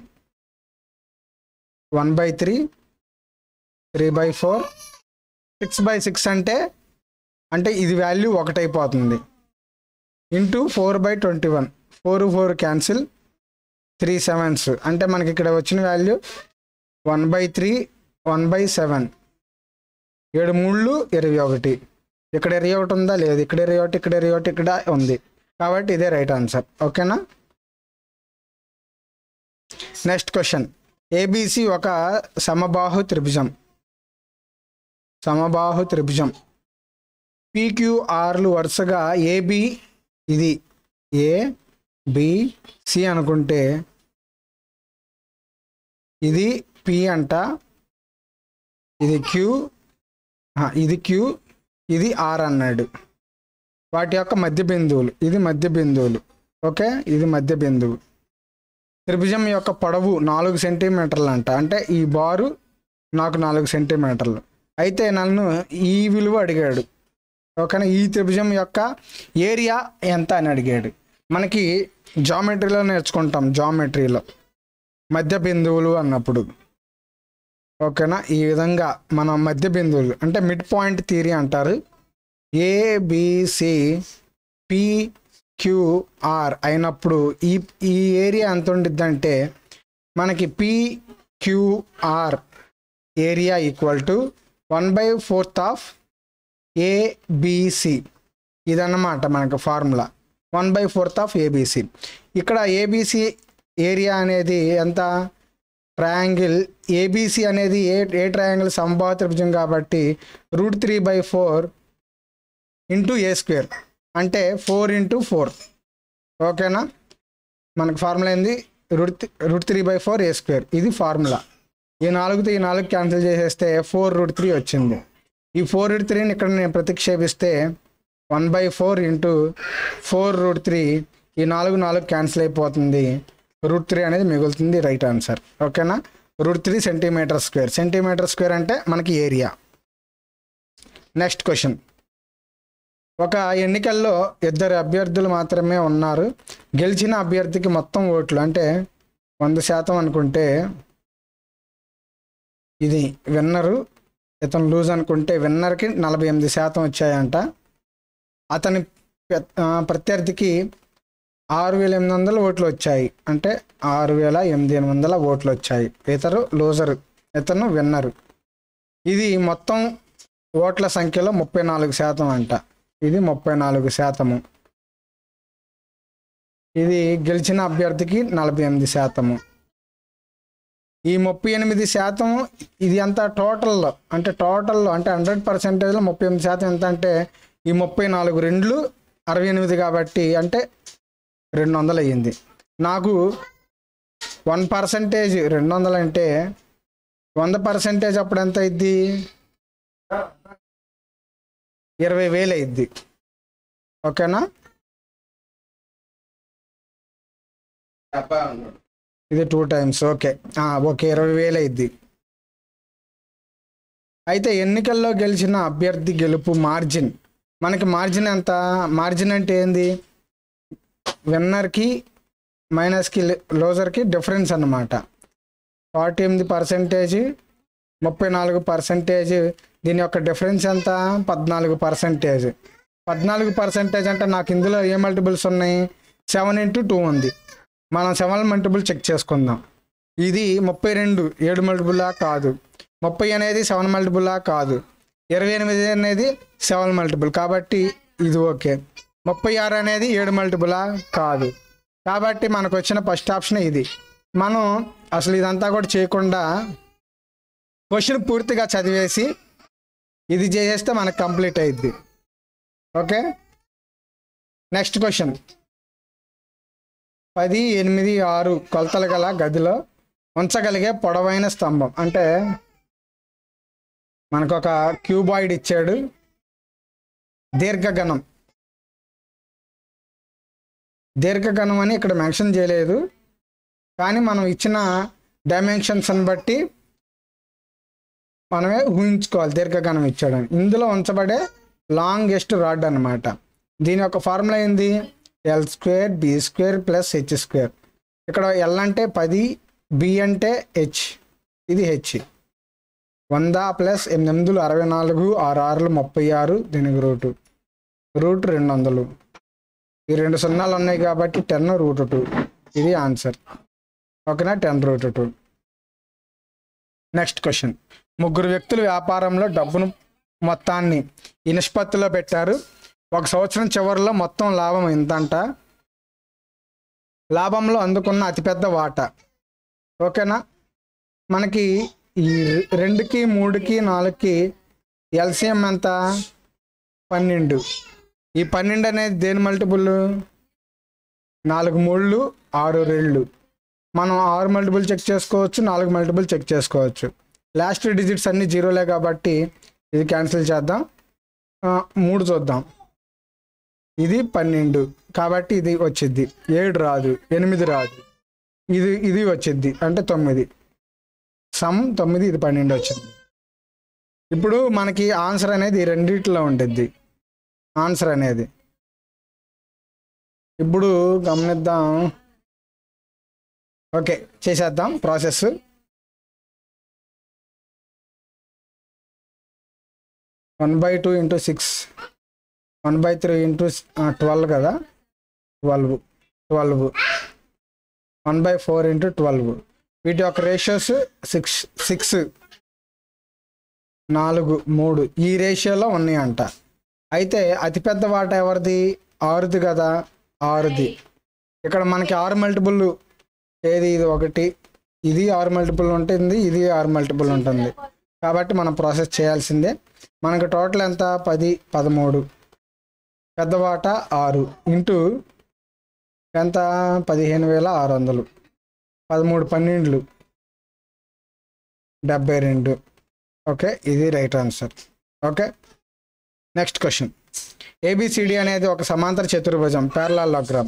1/3, 3/4, 6/6 అంటే ఇది వాల్యూ 1 అయిపోతుంది. ఇంటూ 4/21, 4 క్యాన్సిల్, 3 7s అంటే మనకి ఇక్కడ వచ్చిన వాల్యూ 1/3, 1/7, 7 3 21. ఇక్కడ 21 ఉందా లేదు, ఇక్కడ 21, ఇక్కడ 21, ఇక్కడ ఉంది కాబట్టి ఇదే రైట్ ఆన్సర్. ఓకేనా? Next question. ఏబిసి ఒక సమబాహు త్రిభుజం. PQRలు వరుసగా AB, ఇది ABC అనుకుంటే ఇది P అంట, ఇది Q, ఇది Q, ఇది R అన్నాడు. వాటి యొక్క మధ్య బిందువులు, ఇది మధ్య బిందువులు. ఓకే, ఇది మధ్య బిందువు. త్రిభుజం యొక్క పొడవు 4 సెంటీమీటర్లు అంట, అంటే ఈ బారు నాకు 4 సెంటీమీటర్లు. అయితే నన్ను ఈ విలువ అడిగాడు. ఓకేనా, ఈ త్రిభుజం యొక్క ఏరియా ఎంత అని అడిగాడు. మనకి జామెట్రీలో నేర్చుకుంటాం, జామెట్రీలో మధ్య బిందువులు అన్నప్పుడు. ఓకేనా, ఈ విధంగా మనం మధ్య బిందువులు అంటే మిడ్ పాయింట్ థియరీ అంటారు. ABC PQR అయినప్పుడు ఈ ఏరియా ఎంత ఉండిద్దంటే మనకి PQR area equal to 1/4 of ABC. ఇదన్నమాట మనకు ఫార్ములా, 1/4 ఆఫ్ ABC. ఇక్కడ ABC ఏరియా అనేది ఎంత? ట్రయాంగిల్ ABC అనేది ఏ ట్రయాంగిల్? సమబాహు త్రిభుజం కాబట్టి √3/4 ఇంటూ A², అంటే 4 × 4. ఓకేనా, మనకు ఫార్ములా ఏంది? √3/4 A². ఇది ఫార్ములా. ఈ 4తో ఈ 4 క్యాన్సిల్ చేసేస్తే 4√3 వచ్చింది. ఈ 4√3ని ఇక్కడ నేను ప్రతిక్షేపిస్తే 1/4 ఇంటూ 4√3, ఈ 4 క్యాన్సిల్ అయిపోతుంది. √3 అనేది మిగులుతుంది, రైట్ ఆన్సర్. ఓకేనా, √3 సెంటీమీటర్ స్క్వేర్. సెంటీమీటర్ స్క్వేర్ అంటే మనకి ఏరియా. Next question. ఒక ఎన్నికల్లో 2 అభ్యర్థులు మాత్రమే ఉన్నారు. గెలిచిన అభ్యర్థికి మొత్తం ఓట్లు అంటే 100% అనుకుంటే ఇది విన్నరు, ఇతను లూజ్ అనుకుంటే విన్నర్కి 48% వచ్చాయంట. అతని ప్రత్యర్థికి 6,800 ఓట్లు వచ్చాయి, అంటే 6,800 ఓట్లు వచ్చాయి. ఇతరు లూజరు, ఇతను విన్నరు. ఇది మొత్తం ఓట్ల సంఖ్యలో 34% అంట. ఇది 34%. ఇది గెలిచిన అభ్యర్థికి 48%. ఈ 38% ఇది అంతా టోటల్లో, అంటే 100%లో 38% ఎంత అంటే ఈ 34 2 68 కాబట్టి అంటే 200 అయ్యింది. నాకు 1% 200 అంటే 100% అప్పుడు ఎంత అయింది? 20,000 అయింది. ఓకేనా, ఇది 2 times. ఓకే, 20,000 అయింది. అయితే ఎన్నికల్లో గెలిచిన అభ్యర్థి గెలుపు మార్జిన్, మనకి మార్జిన్ ఎంత? మార్జిన్ అంటే ఏంది? విన్నర్కి మైనస్కి లూజర్కి డిఫరెన్స్ అన్నమాట. 48%, 34%. దీని యొక్క డిఫరెన్స్ ఎంత? 14%. 14% అంటే నాకు ఇందులో ఏ మల్టిపుల్స్ ఉన్నాయి? 7 × 2 ఉంది. మనం 7 మల్టిపుల్ చెక్ చేసుకుందాం. ఇది 32 7 మల్టిపులా? కాదు. 30 అనేది 7 మల్టిపులా? కాదు. 28 అనేది 7 మల్టిపుల్, కాబట్టి ఇది ఓకే. 36 అనేది 7 మల్టిపులా? కాదు. కాబట్టి మనకు వచ్చిన ఫస్ట్ ఆప్షన్ ఇది. మనం అసలు ఇదంతా కూడా చేయకుండా క్వశ్చన్ పూర్తిగా చదివేసి ఇది చేసేస్తే మనకు కంప్లీట్ అయ్యిద్ది. Okay, next question. 10, 8, 6 కొలతలు గల గదిలో ఉంచగలిగే పొడవైన స్తంభం అంటే మనకు ఒక క్యూబాయిడ్ ఇచ్చాడు. దీర్ఘగణం అని ఇక్కడ మెన్షన్ చేయలేదు, కానీ మనం ఇచ్చిన డైమెన్షన్స్ని బట్టి మనమే ఊహించుకోవాలి దీర్ఘగణం ఇచ్చాడని. ఇందులో ఉంచబడే లాంగెస్ట్ రాడ్ అన్నమాట. దీని యొక్క ఫార్ములా ఏంది? L² B² + H². ఇక్కడ L అంటే 10, B అంటే H, ఇది H. 100 + 8 64, 6 36, దీనికి √200. ఈ 2 సున్నాలు ఉన్నాయి కాబట్టి 10 √2. ఇది ఆన్సర్. ఓకేనా, 10 √2. Next question. 3 వ్యక్తులు వ్యాపారంలో డబ్బును మొత్తాన్ని ఈ నిష్పత్తిలో పెట్టారు. 1 సంవత్సరం చివరిలో మొత్తం లాభం ఎంతంట? లాభంలో అందుకున్న అతిపెద్ద వాటా. ఓకేనా, మనకి ఈ 2కి 3కి 4కి ఎల్సిఎం ఎంత? 12. ఈ 12 అనేది దేని మల్టిపుల్? 4 3 6 2. మనం 6 మల్టిపుల్ చెక్ చేసుకోవచ్చు, 4 మల్టిపుల్ చెక్ చేసుకోవచ్చు. లాస్ట్ డిజిట్స్ అన్నీ జీరోలే కాబట్టి ఇది క్యాన్సిల్ చేద్దాం. 3 చూద్దాం. ఇది 12 కాబట్టి ఇది వచ్చిద్ది. 7 రాదు, 8 రాదు, ఇది వచ్చిద్ది అంటే 9. సమ్ 9, ఇది 12 వచ్చింది. ఇప్పుడు మనకి ఆన్సర్ అనేది ఈ రెండిట్లో ఉంటుంది. ఆన్సర్ అనేది ఇప్పుడు గమనిద్దాం. ఓకే, చేసేద్దాం ప్రాసెస్. 1/2 × 6, 1/3 × 12 కదా, 12, 1/4 × 12. వీటి యొక్క రేషియోస్ 6, 4, 3 ఈ రేషియోలో ఉన్నాయంట. అయితే అతిపెద్ద వాటా ఎవరిది? 6ది కదా, 6ది. ఇక్కడ మనకి 6 మల్టిపుల్ ఏది? ఇది 1, ఇది 6 మల్టిపుల్ ఉంటుంది, ఇది 6 మల్టిపుల్ ఉంటుంది. కాబట్టి మనం ప్రాసెస్ చేయాల్సిందే. మనకు టోటల్ ఎంత? 10, 13. పెద్ద వాటా 6 ఇంటూ ఎంత? 15,600. 13 12 72. ఓకే, ఇది right answer. Okay, next question. ABCD అనేది ఒక సమాంతర చతుర్భుజం, ప్యారలలోగ్రామ్.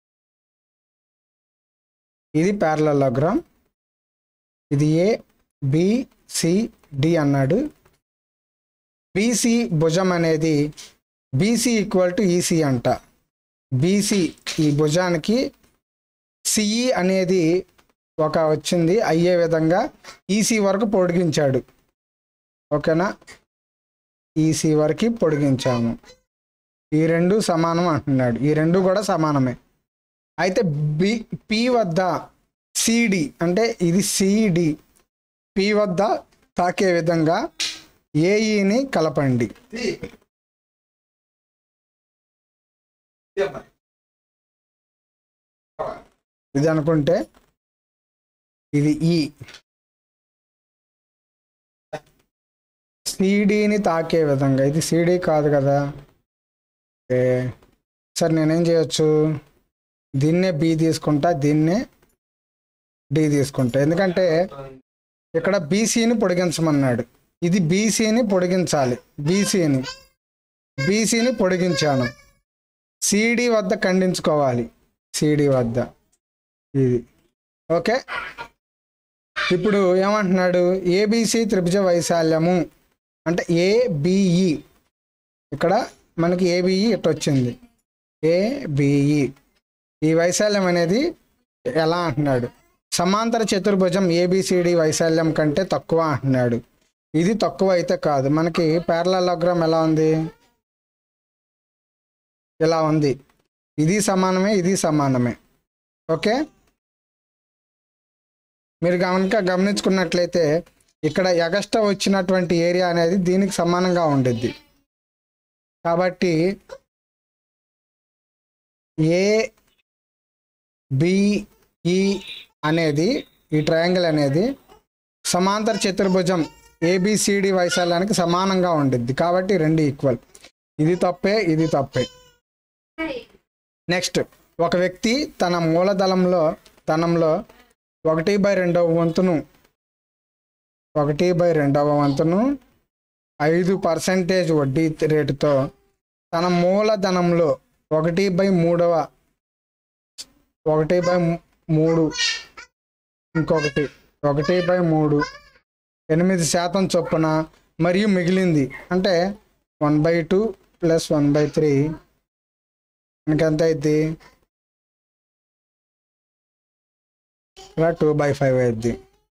ఇది ప్యారలలోగ్రామ్. ఇది ఏ బి సి డి అన్నాడు. బీసీ భుజం అనేది బీసీ ఈక్వల్ టు ఈసీ అంట. బీసీ ఈ భుజానికి సిఈ అనేది ఒక వచ్చింది అయ్యే విధంగా ఈసీ వరకు పొడిగించాడు. ఓకేనా, ఈసీ వరకు పొడిగించాము. ఈ రెండు సమానం అంటున్నాడు. ఈ రెండు కూడా సమానమే. అయితే పి వద్ద సిడి అంటే ఇది సిడి, పి వద్ద తాకే విధంగా ఏఈని కలపండి. ఇది అనుకుంటే ఇది ఈ సిడిని తాకే విధంగా, ఇది సిడి కాదు కదా. ఓకే, సరే నేనేం చేయొచ్చు? దీన్నే బి తీసుకుంటా, దీన్నే డి తీసుకుంటా. ఎందుకంటే ఇక్కడ బీసీని పొడిగించమన్నాడు. ఇది బీసీని పొడిగించాలి. బీసీని పొడిగించాను. సిడి వద్ద ఖండించుకోవాలి. సిడి వద్ద ఇది. ఓకే, ఇప్పుడు ఏమంటున్నాడు? ఏబిసి త్రిభుజ వైశాల్యము అంటే ఏబిఈ. ఇక్కడ మనకి ఏబిఈ ఇటు వచ్చింది. ఏబిఈ ఈ వైశాల్యం అనేది ఎలా అంటున్నాడు? సమాంతర చతుర్భుజం ఏబిసిడి వైశాల్యం కంటే తక్కువ అంటున్నాడు. ఇది తక్కువ అయితే కాదు. మనకి ప్యారలలోగ్రామ్ ఎలా ఉంది? ఇలా ఉంది. ఇది సమానమే, ఇది సమానమే. ఓకే, మీరు గమనించుకున్నట్లయితే ఇక్కడ ఎగస్ట్రా వచ్చినటువంటి ఏరియా అనేది దీనికి సమానంగా ఉండిద్ది. కాబట్టి ఏబిఈ అనేది ఈ ట్రయాంగిల్ అనేది సమాంతర చతుర్భుజం ఏబిసిడి వైశాల్యానికి సమానంగా ఉండిద్ది. కాబట్టి రెండు ఈక్వల్. ఇది తప్పే, ఇది తప్పే. నెక్స్ట్, ఒక వ్యక్తి తన మూలధనంలో 1/2 వంతును 5% వడ్డీ రేటుతో తన మూలధనంలో 1/3 ఇంకొకటి 1/3 8% చొప్పున మరియు మిగిలింది అంటే 1/2 + 1/3 ఇంకెంత అయింది? 2/5 అయింది.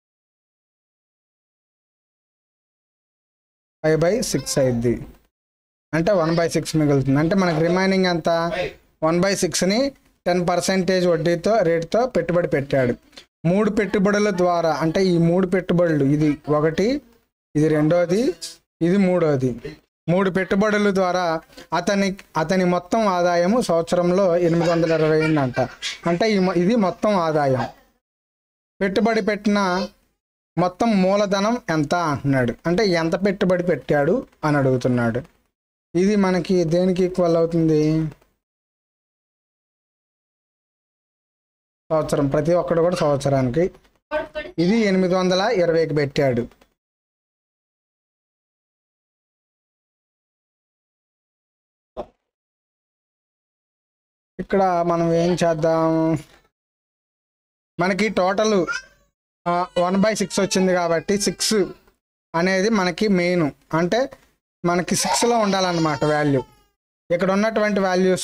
5/6 అయింది. అంటే 1/6 మిగులుతుంది. అంటే మనకు రిమైనింగ్ ఎంత? 1/6ని 10% వడ్డీతో రేటుతో పెట్టుబడి పెట్టాడు. 3 పెట్టుబడుల ద్వారా అంటే ఈ 3 పెట్టుబడులు, ఇది ఒకటి, ఇది రెండోది, ఇది మూడోది. 3 పెట్టుబడుల ద్వారా అతని మొత్తం ఆదాయము సంవత్సరంలో 820 అంట. అంటే ఇది మొత్తం ఆదాయం. పెట్టుబడి పెట్టిన మొత్తం మూలధనం ఎంత అంటున్నాడు. అంటే ఎంత పెట్టుబడి పెట్టాడు అని అడుగుతున్నాడు. ఇది మనకి దేనికి ఈక్వల్ అవుతుంది? సంవత్సరం, ప్రతి ఒక్కడు కూడా సంవత్సరానికి. ఇది 820కి పెట్టాడు. ఇక్కడ మనం ఏం చేద్దాం, మనకి టోటల్ 1/6 వచ్చింది కాబట్టి 6 అనేది మనకి మెయిన్, అంటే మనకి 6లో ఉండాలన్నమాట వాల్యూ. ఇక్కడ ఉన్నటువంటి వాల్యూస్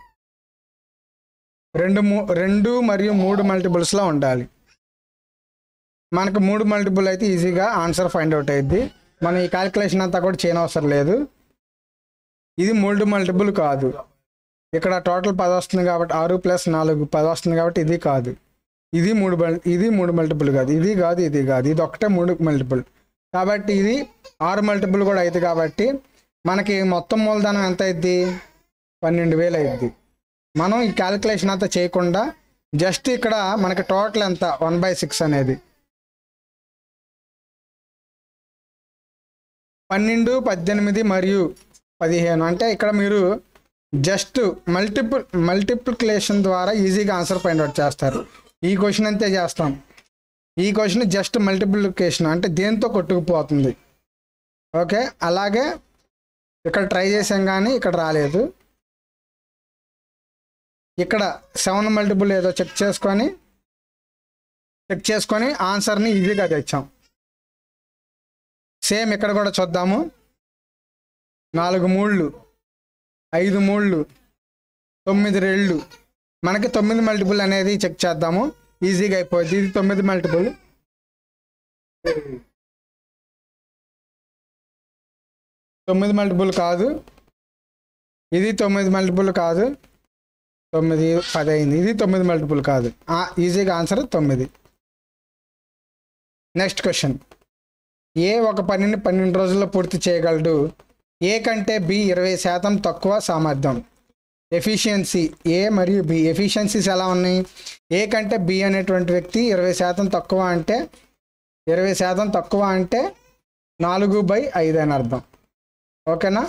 2 మరియు 3 మల్టిపుల్స్లో ఉండాలి. మనకు 3 మల్టిపుల్ అయితే ఈజీగా ఆన్సర్ ఫైండ్ అవుట్ అయ్యిద్ది. మనం ఈ క్యాలిక్యులేషన్ అంతా కూడా చేయనవసరం లేదు. ఇది 3 మల్టిపుల్ కాదు. ఇక్కడ టోటల్ 10 వస్తుంది కాబట్టి 6 + 4 10 వస్తుంది కాబట్టి ఇది కాదు. ఇది 3 మల్టిపుల్ కాదు, ఇది కాదు, ఇది కాదు, ఇది ఒకటే 3 మల్టిపుల్. కాబట్టి ఇది 6 మల్టిపుల్ కూడా అవుతుంది. కాబట్టి మనకి మొత్తం మూలధనం ఎంత అయింది? 12,000 అయింది. మనం ఈ క్యాలిక్యులేషన్ అంతా చేయకుండా జస్ట్ ఇక్కడ మనకి టోటల్ ఎంత 1/6 అనేది 12, 18 మరియు 15. అంటే ఇక్కడ మీరు జస్ట్ మల్టిప్లికేషన్ ద్వారా ఈజీగా ఆన్సర్ ఫైండ్ అవుట్ చేస్తారు. ఈ క్వశ్చన్ అంతే చేస్తాం. ఈ క్వశ్చన్ జస్ట్ మల్టిప్లికేషన్, అంటే దేంతో కొట్టుకుపోతుంది. ఓకే, అలాగే ఇక్కడ ట్రై చేసాం కానీ ఇక్కడ రాలేదు. ఇక్కడ 7 మల్టిపుల్ ఏదో చెక్ చేసుకొని ఆన్సర్ని ఈజీగా తెచ్చాం. సేమ్ ఇక్కడ కూడా చూద్దాము. 4 3 5 3 9 2 మనకి 9 మల్టిపుల్ అనేది చెక్ చేద్దాము. ఈజీగా అయిపోయింది. ఇది 9 మల్టిపుల్. తొమ్మిది మల్టిపుల్ కాదు, ఇది 9 మల్టిపుల్ కాదు. 9 10 అయింది. ఇది 9 మల్టిపుల్ కాదు. ఈజీగా ఆన్సర్ 9. Next question. ఏ ఒక పనిని 12 రోజుల్లో పూర్తి చేయగలడు? ఏ కంటే బి 20% తక్కువ సామర్థ్యం. ఎఫిషియన్సీ ఏ మరియు బి ఎఫిషియన్సీస్ ఎలా ఉన్నాయి? ఏ కంటే బి అనేటువంటి వ్యక్తి 20% తక్కువ అంటే 20% తక్కువ అంటే 4/5 అని అర్థం. ఓకేనా?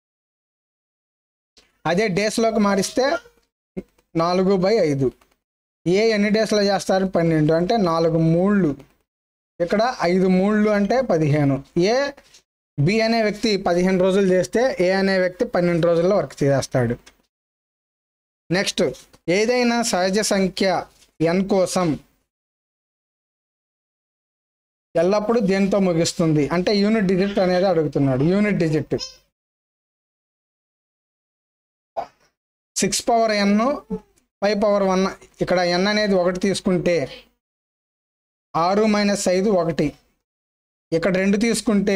అదే డేస్లోకి మారిస్తే 4/5. ఏ ఎన్ని డేస్లో చేస్తారు? 12 అంటే 4 3. ఇక్కడ 5 3 అంటే 15. ఏ బి అనే వ్యక్తి 15 రోజులు చేస్తే ఏ అనే వ్యక్తి 12 రోజుల్లో వర్క్ చేస్తాడు. నెక్స్ట్, ఏదైనా సహజ సంఖ్య n కోసం ఎల్లప్పుడూ దేంతో ముగిస్తుంది అంటే యూనిట్ డిజిట్ అనేది అడుగుతున్నాడు. Unit digit 6n 5/1. ఇక్కడ n అనేది 1 తీసుకుంటే 6 - 5 1. ఇక్కడ 2 తీసుకుంటే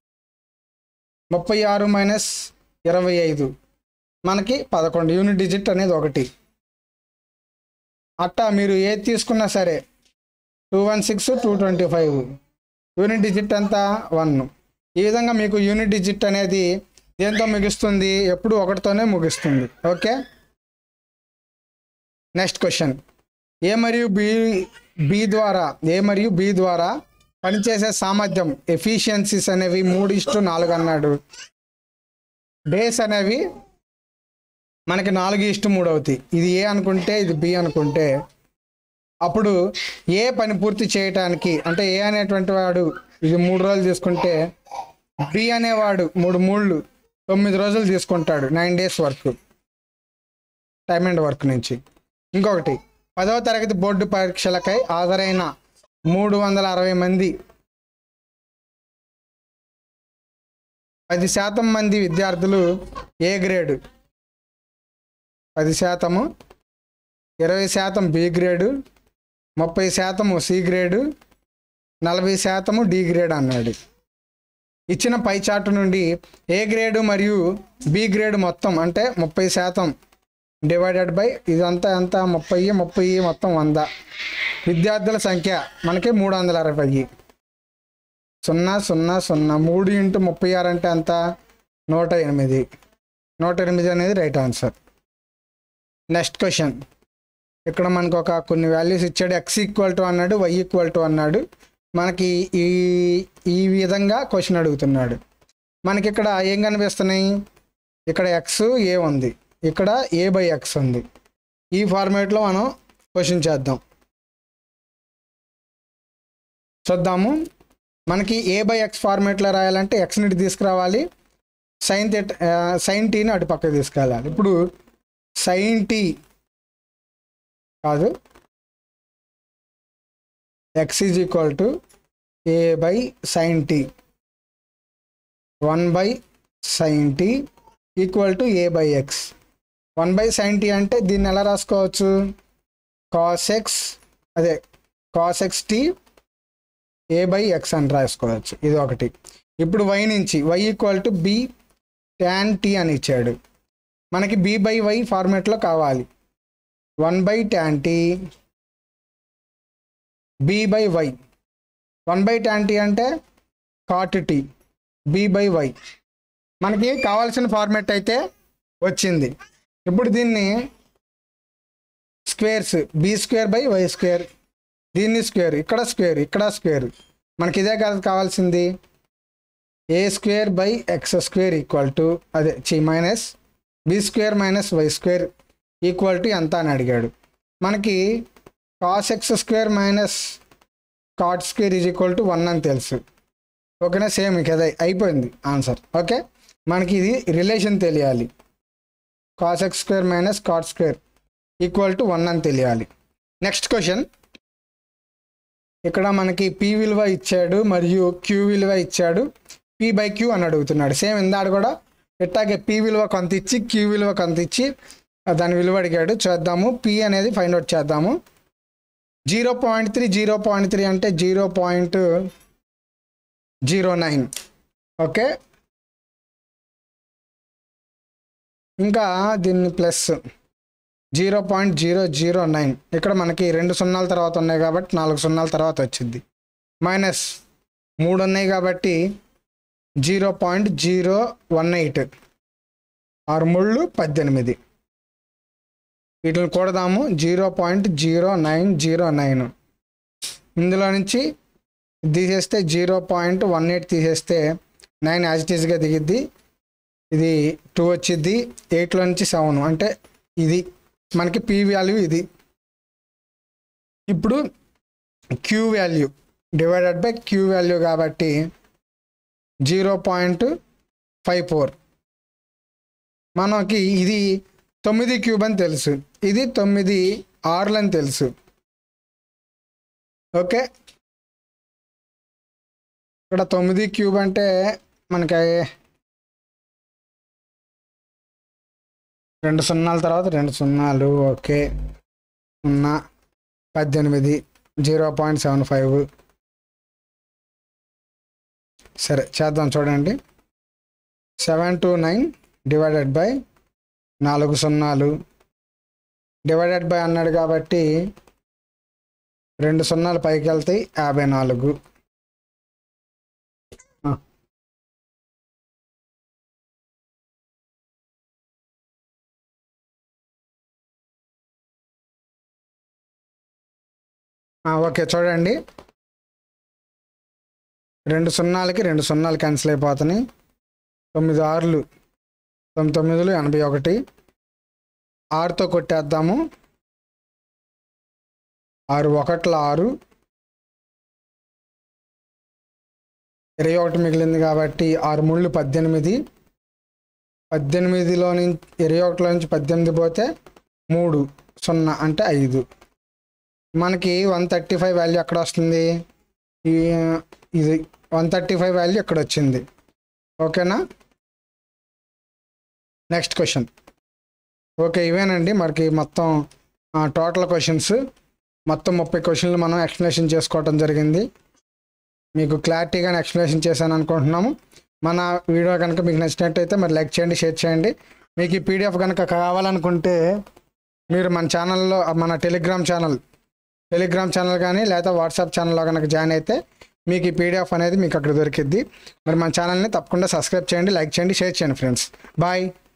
36 - 25 మనకి 11. యూనిట్ డిజిట్ అనేది 1. అట్టా మీరు ఏది తీసుకున్నా సరే 216 225 యూనిట్ డిజిట్ ఎంత 1. ఈ విధంగా మీకు యూనిట్ డిజిట్ అనేది దేంతో ముగిస్తుంది? ఎప్పుడు 1తోనే ముగిస్తుంది. ఓకే. Next question. ఏ మరియు బి ద్వారా పనిచేసే సామర్థ్యం ఎఫిషియన్సీస్ అనేవి 3:4 అన్నాడు. డేస్ అనేవి మనకి 4:3 అవుతాయి. ఇది ఏ అనుకుంటే ఇది బి అనుకుంటే అప్పుడు ఏ పని పూర్తి చేయటానికి అంటే ఏ అనేటువంటి వాడు ఇది 3 రోజులు తీసుకుంటే బి అనేవాడు 3 3 9 రోజులు తీసుకుంటాడు. 9 days work, time and work నుంచి. ఇంకొకటి 10వ తరగతి బోర్డు పరీక్షలకై హాజరైన 360 మంది 10% మంది విద్యార్థులు A grade, 10%, 20% B grade, 30% C grade, 40% D grade అన్నాడు. ఇచ్చిన పై చార్ట్ నుండి ఏ గ్రేడు మరియు బి గ్రేడ్ మొత్తం అంటే 30% డివైడెడ్ బై ఇదంతా ఎంత 30 మొత్తం 100 విద్యార్థుల సంఖ్య మనకి 360. 0 0 0 3 × 36 అంటే ఎంత 108. 108 అనేది రైట్ ఆన్సర్. Next question. ఇక్కడ మనకు కొన్ని వాల్యూస్ ఇచ్చాడు. x = అన్నాడు, y = అన్నాడు. మనకి ఈ విధంగా క్వశ్చన్ అడుగుతున్నాడు. మనకి ఇక్కడ ఏం కనిపిస్తున్నాయి? ఇక్కడ ఎక్స్ ఏ ఉంది, ఇక్కడ a/x ఉంది. ఈ ఫార్మేట్లో మనం క్వశ్చన్ చేద్దాం. చూద్దాము. మనకి a/x ఫార్మేట్లో రాయాలంటే ఎక్స్ని తీసుకురావాలి, సైన్ టీని అటు పక్కకి తీసుకెళ్ళాలి. ఇప్పుడు సైన్ టీ కాదు, x = a/sin t, 1/sin t = a/x. 1/sin t అంటే దీన్ని ఎలా రాసుకోవచ్చు? cos x t a/x అని రాసుకోవచ్చు. ఇది ఒకటి. ఇప్పుడు y నుంచి y = b tan t అని ఇచ్చాడు. మనకి b/y ఫార్మేట్లో కావాలి. 1/tan t b/y. 1/tan t అంటే cot t, b/y. మనకి కావాల్సిన ఫార్మేట్ అయితే వచ్చింది. ఇప్పుడు దీన్ని స్క్వేర్స్ b²/y², దీన్ని స్క్వేర్, ఇక్కడ స్క్వేర్, ఇక్కడ స్క్వేర్. మనకి ఇదే కాదు కావాల్సింది. a²/x² అదే మైనస్ b² - y² ఎంత అని అడిగాడు. మనకి cos x² - cot² = 1 అని తెలుసు. ఓకేనా? సేమ్ కదా, అయిపోయింది ఆన్సర్. ఓకే, మనకి ఇది రిలేషన్ తెలియాలి. cos x² - cot² = 1 అని తెలియాలి. Next question. ఇక్కడ మనకి p విలువ ఇచ్చాడు మరియు q విలువ ఇచ్చాడు. p/q అని అడుగుతున్నాడు. సేమ్ ఇందాడు కూడా ఇట్టాగే p విలువ కొంత ఇచ్చి q విలువ కొంత ఇచ్చి దాని విలువ అడిగాడు. చేద్దాము. p అనేది ఫైండ్ అవుట్ చేద్దాము. 0.3 అంటే 0.09. ఓకే, ఇంకా దీన్ని ప్లస్ 0.009. ఇక్కడ మనకి 2 సున్నాల తర్వాత ఉన్నాయి కాబట్టి 4 సున్నాల తర్వాత వచ్చింది. మైనస్ 3 ఉన్నాయి కాబట్టి 0.018. 6 × 18. వీటిని కూడదాము. 0.0909. ఇందులో నుంచి తీసేస్తే 0.18 తీసేస్తే 9 యాజ్ ఇట్ ఈస్గా దిగిద్ది. ఇది 2 వచ్చిద్ది. 8లో నుంచి 7 అంటే ఇది మనకి p వాల్యూ ఇది. ఇప్పుడు q value divided by q value కాబట్టి 0.54. మనకి ఇది 9 క్యూబ్ అని తెలుసు, ఇది 9 ఆర్లు అని తెలుసు. ఓకే, ఇక్కడ 9 క్యూబ్ అంటే మనకి 2 సున్నాల తర్వాత 2 సున్నాలు. ఓకే, 0 18 0.75. సరే చేద్దాం. చూడండి, 729 డివైడెడ్ బై 4 సున్నాలు డివైడెడ్ బై అన్నాడు కాబట్టి 2 సున్నాలు పైకి వెళ్తాయి. 54. ఓకే, చూడండి, 2 సున్నాలకి 2 సున్నాలు క్యాన్సిల్ అయిపోతున్నాయి. 9 ఆర్లు 9 81. 6తో కొట్టేద్దాము. 6 1 6, 21 మిగిలింది కాబట్టి 6 3 18. 18లో నుంచి 21లో నుంచి 18 పోతే 3 0 అంటే 5. మనకి 135 వాల్యూ ఎక్కడ వస్తుంది? ఇది 135 వాల్యూ ఎక్కడ వచ్చింది. ఓకేనా? Next question. ఓకే, ఇవేనండి మనకి మొత్తం టోటల్ క్వశ్చన్స్. మొత్తం 30 క్వశ్చన్లు మనం ఎక్స్ప్లెనేషన్ చేసుకోవటం జరిగింది. మీకు క్లారిటీగానే ఎక్స్ప్లెనేషన్ చేశాను అనుకుంటున్నాము. మన వీడియో కనుక మీకు నచ్చినట్టయితే మరి లైక్ చేయండి, షేర్ చేయండి. మీకు ఈ పీడిఎఫ్ కనుక కావాలనుకుంటే మీరు మన ఛానల్లో, మన టెలిగ్రామ్ ఛానల్ కానీ లేదా వాట్సాప్ ఛానల్లో కనుక జాయిన్ అయితే మీకు ఈ పీడిఎఫ్ అనేది మీకు అక్కడ దొరికిద్ది. మరి మన ఛానల్ని తప్పకుండా సబ్స్క్రైబ్ చేయండి, లైక్ చేయండి, షేర్ చేయండి ఫ్రెండ్స్. బాయ్.